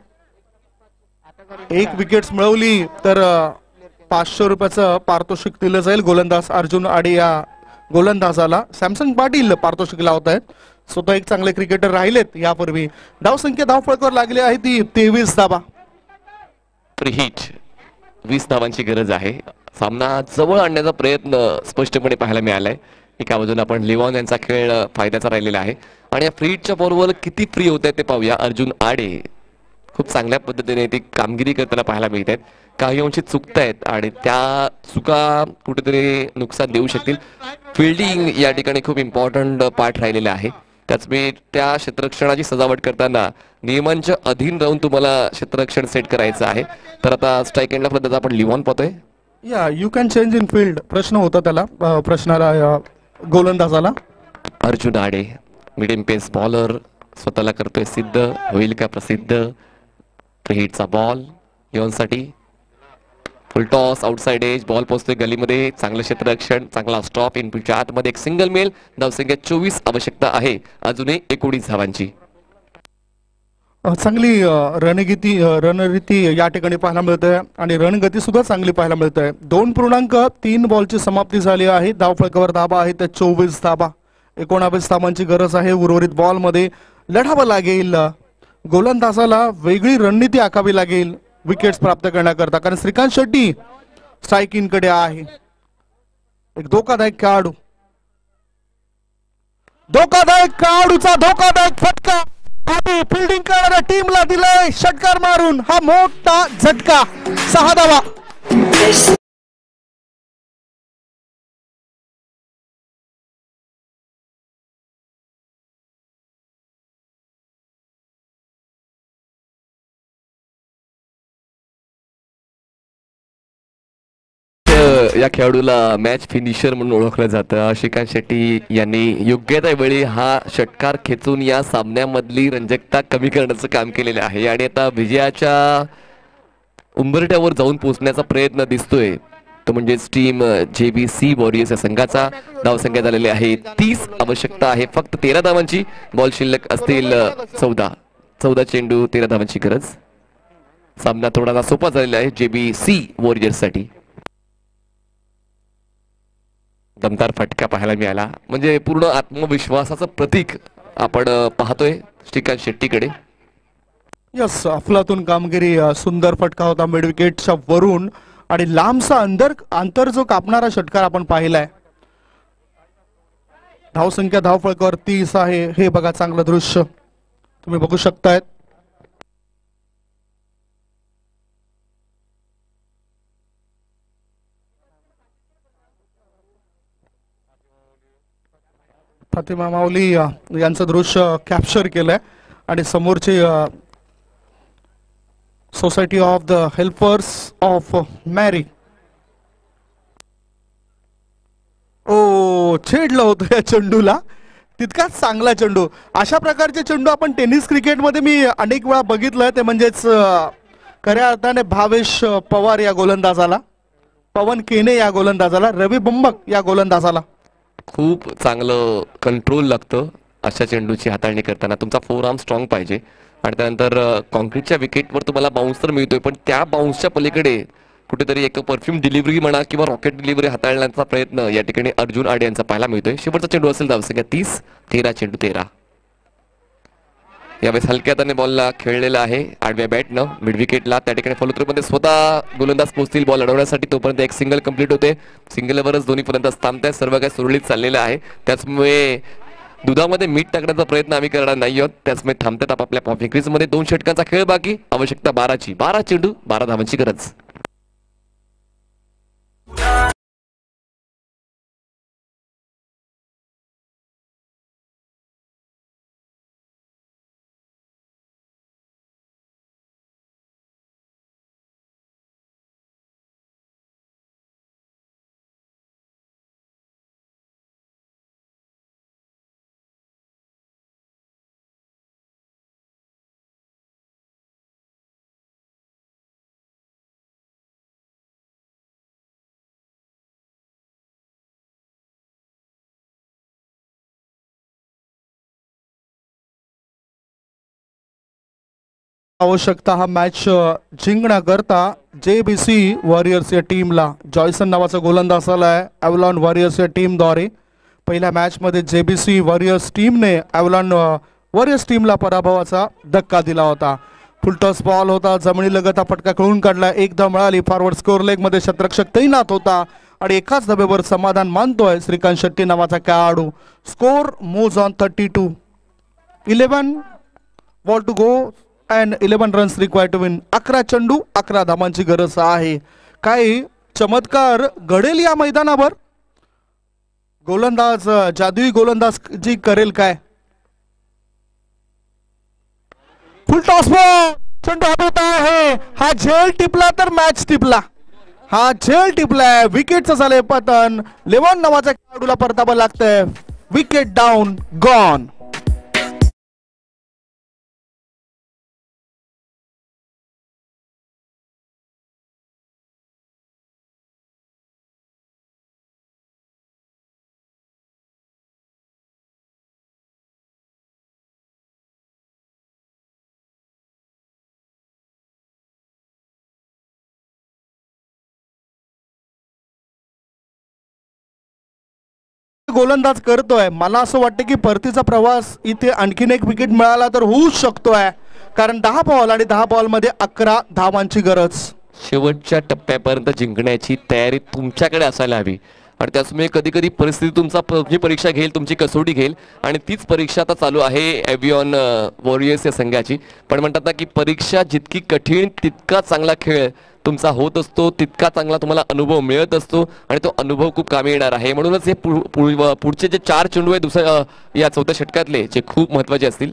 1 विकेट मिळवली तर 500 रुपयाचं पारितोषिक दिलं जाईल गोलंदाज अर्जुन आडे या गोलंदाजाला. सॅमसन पाटील पारितोषिक लावत आहेत. स्वतः एक चांगले क्रिकेटर राहिलेत यापूर्वी. धावसंख्या धावफलकावर लागली आहे ती 23 धावा. हिट 20 धावांची गरज आहे. सामना जवळ आणण्याचा प्रयत्न स्पष्टपणे पाहायला मिळालाय. एका बाजूला आपण लिवॉन यांचा खेळ फायद्याचा राहिलेला आहे आणि या फ्रीटच्या बॉलवर किती फ्री होत आहेत ते पाहूया. अर्जुन आडे खूप चांगल्या पद्धतीने ती कामगिरी करताना पाहायला मिळत आहेत. काही अंशी चुकतायत आणि त्या चुका कुठेतरी नुकसान देऊ शकतील. फिल्डिंग या ठिकाणी खूप इम्पॉर्टंट पार्ट राहिलेला आहे. त्याचवेळी त्या क्षेत्ररक्षणाची सजावट करताना नियमांच्या अधीन राहून तुम्हाला क्षेत्ररक्षण सेट करायचं आहे. तर आता स्ट्राईक एंडला प्रत्येक आपण लिवॉन पाहतोय. या you can change in field प्रश्न होता त्याला प्रश्नाला गोलंदाजाला. Arjun Ade medium pace bowler स्वतःला करतोय सिद्ध. होईल का प्रसिद्ध. हिटचा बॉल साठी full toss outside edge. Ball पोहोचतोय गलीमध्ये. चांगलं क्षेत्ररक्षण. चांगला स्टॉप. इनपुटच्या आतमध्ये एक सिंगल मेल. धावसंख्या 24 आवश्यकता आहे. अजूनही 19 धावांची. चांगली रणनीती या ठिकाणी पाहायला मिळते आणि रणगती सुद्धा चांगली पाहायला मिळते. 2.3 बॉलची समाप्ती झाली आहे. धावफलकावर धाबा आहे त्या 24 धाबा. 19 धाबांची गरज आहे. उर्वरित बॉल मध्ये लढावं लागेल. गोलंदाजाला वेगळी रणनीती आखावी लागेल विकेट्स प्राप्त करण्याकरता. कारण श्रीकांत शेट्टी स्ट्राईक इन कडे आहे. एक धोकादायक खेळाडू. खेळाडूचा धोकादायक फटका आधी फिल्डिंग करणाऱ्या टीमला दिलाय षटकार मारून. हा मोठा झटका. 6 धावा. या खेळाडूला मॅच फिनिशर म्हणून ओळखलं जातं. श्रीकांत शेट्टी यांनी योग्य त्या वेळी हा षटकार खेचून या सामन्यामधली रंजकता कमी करण्याचं काम केलेलं आहे आणि आता विजयाच्या उंबरठ्यावर जाऊन पोहोचण्याचा प्रयत्न दिसतोय. तो म्हणजेच टीम JBC वॉरियर्स या संघाचा. धावसंख्या झालेली आहे 30. आवश्यकता आहे फक्त 13 धावांची. बॉल शिल्लक असतील 14 चेंडू 13 धावांची गरज. सामना थोडासा सोपा झालेला आहे JBC वॉरियर्स साठी. दमदार फटका पाहायला मिळाला. म्हणजे पूर्ण आत्मविश्वासाचं प्रतीक आपण पाहतोय श्रीकांत शेट्टीकडे. यस अफलातून कामगिरी. सुंदर फटका होता मिड विकेटच्या वरून आणि लांबसा अंतर जो कापणारा षटकार आपण पाहिलाय. धावसंख्या धावफलकावर 30 आहे. हे बघा चांगलं दृश्य तुम्ही बघू शकतायत. फातिमा माऊली यांचं दृश्य कॅप्चर केलंय आणि समोरचे society of the helpers of Mary छेडलं होतं या चेंडूला, तितकाच चांगला चेंडू. अशा प्रकारचे चेंडू आपण टेनिस क्रिकेटमध्ये मी अनेक वेळा बघितलं. ते म्हणजेच खऱ्या अर्थाने भावेश पवार या गोलंदाजाला, पवन केने या गोलंदाजाला, रवी बंबक या गोलंदाजाला खूप चांगलं कंट्रोल लागतं अशा चेंडूची हाताळणी करताना. तुमचा फोर आर्म स्ट्रॉंग पाहिजे आणि त्यानंतर कॉन्क्रीटच्या विकेटवर तुम्हाला बाउन्स तर मिळतोय, पण त्या बाउन्सच्या पलीकडे कुठेतरी एक परफ्यूम डिलिव्हरी म्हणा किंवा रॉकेट डिलिव्हरी हाताळण्याचा प्रयत्न या ठिकाणी अर्जुन आडे यांचा पाहायला मिळतोय. शेवटचा चेंडू असेल धावसंख्या 30, 13 चेंडू 13. यावेळेस हलक्या हाताने बॉलला खेळलेला आहे आडव्या बॅटनं मिड विकेटला. त्या ठिकाणी फॉलोथ्रूमध्ये स्वतः गोलंदाज पोहोचतील बॉल अडवण्यासाठी. तोपर्यंत एक सिंगल कंप्लीट होते. सिंगलवरच दोन्ही फलंदाज थांबतायत. सर्व काही सुरळीत चाललेलं आहे. त्याचमुळे दुधामध्ये मीठ टाकण्याचा प्रयत्न आम्ही करणार नाही आहोत. त्याचमुळे थांबतात आपापल्या पॉप विक्रीजमध्ये. 2 षटकांचा खेळ बाकी. आवश्यकता 12ची. 12 चेंडू 12 धावांची गरज. आवश्यकता हा मॅच जिंकण्याकरता JBC वॉरियर्स या टीमला जॉयसन नावाचा गोलंदाज आलाय ॲव्हलॉन वॉरियर्स या टीमद्वारे. पहिल्या मॅचमध्ये JBC वॉरियर्स टीमने ॲव्हलॉन वॉरियर्स टीमला पराभवाचा धक्का दिला होता. फुलटॉस बॉल होता, जमिनीलगत हा फटका खेळून काढला. एक धाव मिळाली. फॉरवर्ड स्कोअर लेगमध्ये शतरक्षक तैनात होता आणि एकाच धाब्यावर समाधान मानतोय श्रीकांत शेट्टी नावाचा खेळाडू. Score moves on 32. 11 ball to go and 11 runs required to win. 11 चेंडू 11 धावांची गरज आहे. काही चमत्कार घडेल या मैदानावर. गोलंदाज जादुई गोलंदाज जी करेल काय. फुल टॉस बॉल, चेंडू हातात आहे. हा झेल टिपला तर मॅच टिपला. हा झेल टिपलाय. विकेटचं झालंय पतन. लेवन नावाच्या खेळाडूला परतावं लागतंय. Wicket down, gone. गोलंदाज करतोय. मला असं वाटतं की परतीचा प्रवास इथे आणखीन एक विकेट मिळाला तर होऊच शकतोय, कारण 10 बॉल आणि 10 बॉल मध्ये 11 धावांची गरज. शेवटच्या टप्प्यापर्यंत जिंकण्याची तयारी तुमच्याकडे असायला हवी आणि त्याचमुळे कधी कधी परिस्थिती तुमची परीक्षा घेईल, तुमची कसोटी घेईल आणि तीच परीक्षा आता चालू आहे ॲव्हियॉन वॉरियर्स या संघाची. पण म्हणतात ना की परीक्षा जितकी कठीण तितका चांगला खेळ तुमचा होत असतो, तितका चांगला तुम्हाला अनुभव मिळत असतो आणि तो अनुभव खूप कामी येणार आहे. म्हणूनच हे पुढचे जे 4 चेंडू आहे या चौथ्या षटकातले जे खूप महत्वाचे असतील.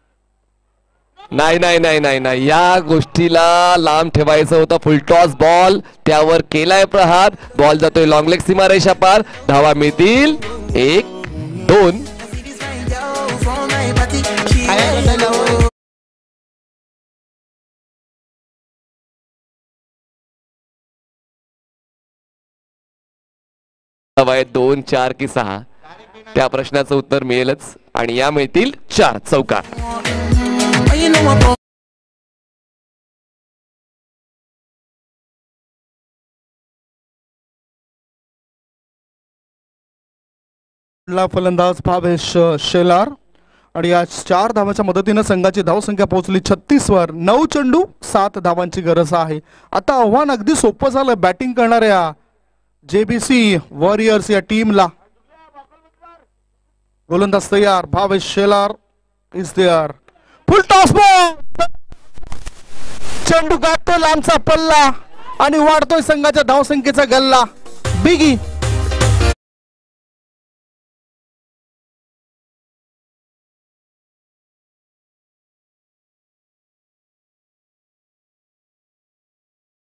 नाही नाही नाही नाही नाही, या गोष्टीला लांब ठेवायचं होतं. फुल टॉस बॉल, त्यावर केलाय प्रहार. बॉल जातोय लॉंग लेग सीमारेषा पार. धावा मिळतील 1, 2. धावा आहेत 2, 4 की 6. त्या प्रश्नाचं उत्तर मिळेलच आणि या मिळतील 4 चौकार. फलंदाज भावेश शेलार आणि या 4 धावांच्या मदतीने संघाची धावसंख्या पोहोचली 36 वर. 9 चेंडू 7 धावांची गरज आहे. आता आव्हान अगदी सोपं झालं बॅटिंग करणाऱ्या JBC वॉरियर्स या टीमला. गोलंदाज तयार. Bhavesh Shelar is there. Full toss ball, चेंडू गाठतो लांबचा पल्ला आणि वाढतोय संघाच्या धावसंख्येचा गल्ला. बिगी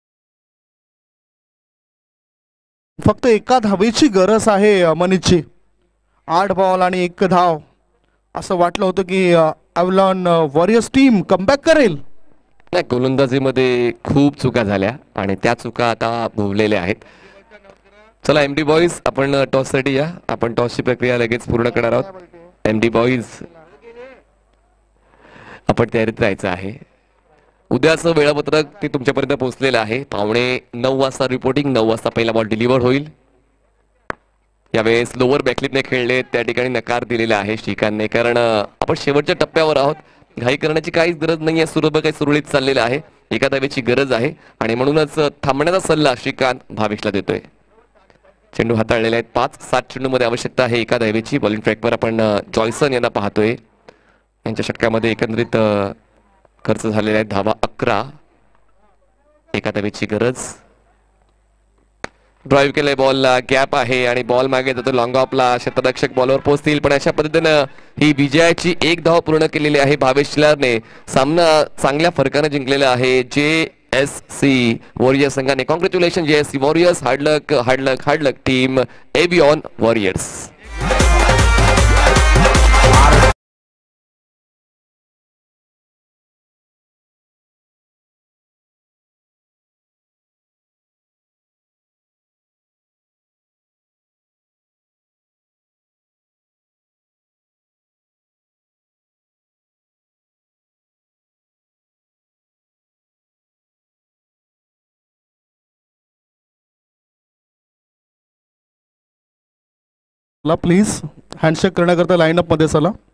फक्त एका धावेची गरज आहे मनीषची. 8 बॉल आणि 1 धाव. असं वाटलं होतं की अवलॉन वॉरियर्स टीम कमबॅक करेल. नाही, गोलंदाजीमध्ये खूप चुका झाल्या आणि त्या चुका आता भोवलेल्या आहेत. चला एमडी बॉईज, आपण टॉससाठी या. आपण टॉसची प्रक्रिया लगेच पूर्ण करणार आहोत. एमडी बॉईज, आपण तयारीत राहायचं आहे. उद्याचं वेळापत्रक ते तुमच्यापर्यंत पोहोचलेलं आहे. 9:15 वाजता रिपोर्टिंग, 9 वाजता पहिला बॉल डिलिव्हर होईल. यावेळेस लोअर बॅकलिपने खेळले, त्या ठिकाणी नकार दिलेला आहे श्रीकांतने, कारण आपण शेवटच्या टप्प्यावर आहोत. घाई करण्याची काहीच गरज नाही आहे. काही सुरळीत चाललेलं आहे. एका धावेची गरज आहे आणि म्हणूनच थांबण्याचा सल्ला श्रीकांत भावेशला देतोय. चेंडू हाताळलेले आहेत. 5-7 चेंडूमध्ये आवश्यकता आहे एका धावेची. बॉलिंग ट्रॅकवर आपण जॉयसन यांना पाहतोय. यांच्या षटकामध्ये एकंदरीत खर्च झालेला आहे धावा 11. एका धावेची गरज. ड्राईव्ह केलंय बॉलला, गॅप आहे आणि बॉल मागे जातो लॉंग ऑफला. क्षेत्ररक्षक बॉलवर पोहोचतील, पण अशा पद्धतीनं ही विजयाची 1 धाव पूर्ण केलेली आहे भावेश शिलारने. सामना चांगल्या फरकाने जिंकलेला आहे JSC वॉरियर्स संघाने. Congratulation JSC Warriors. Hard luck team Avion Warriors. Please handshake करण्याकरता लाईनअप मध्ये चला.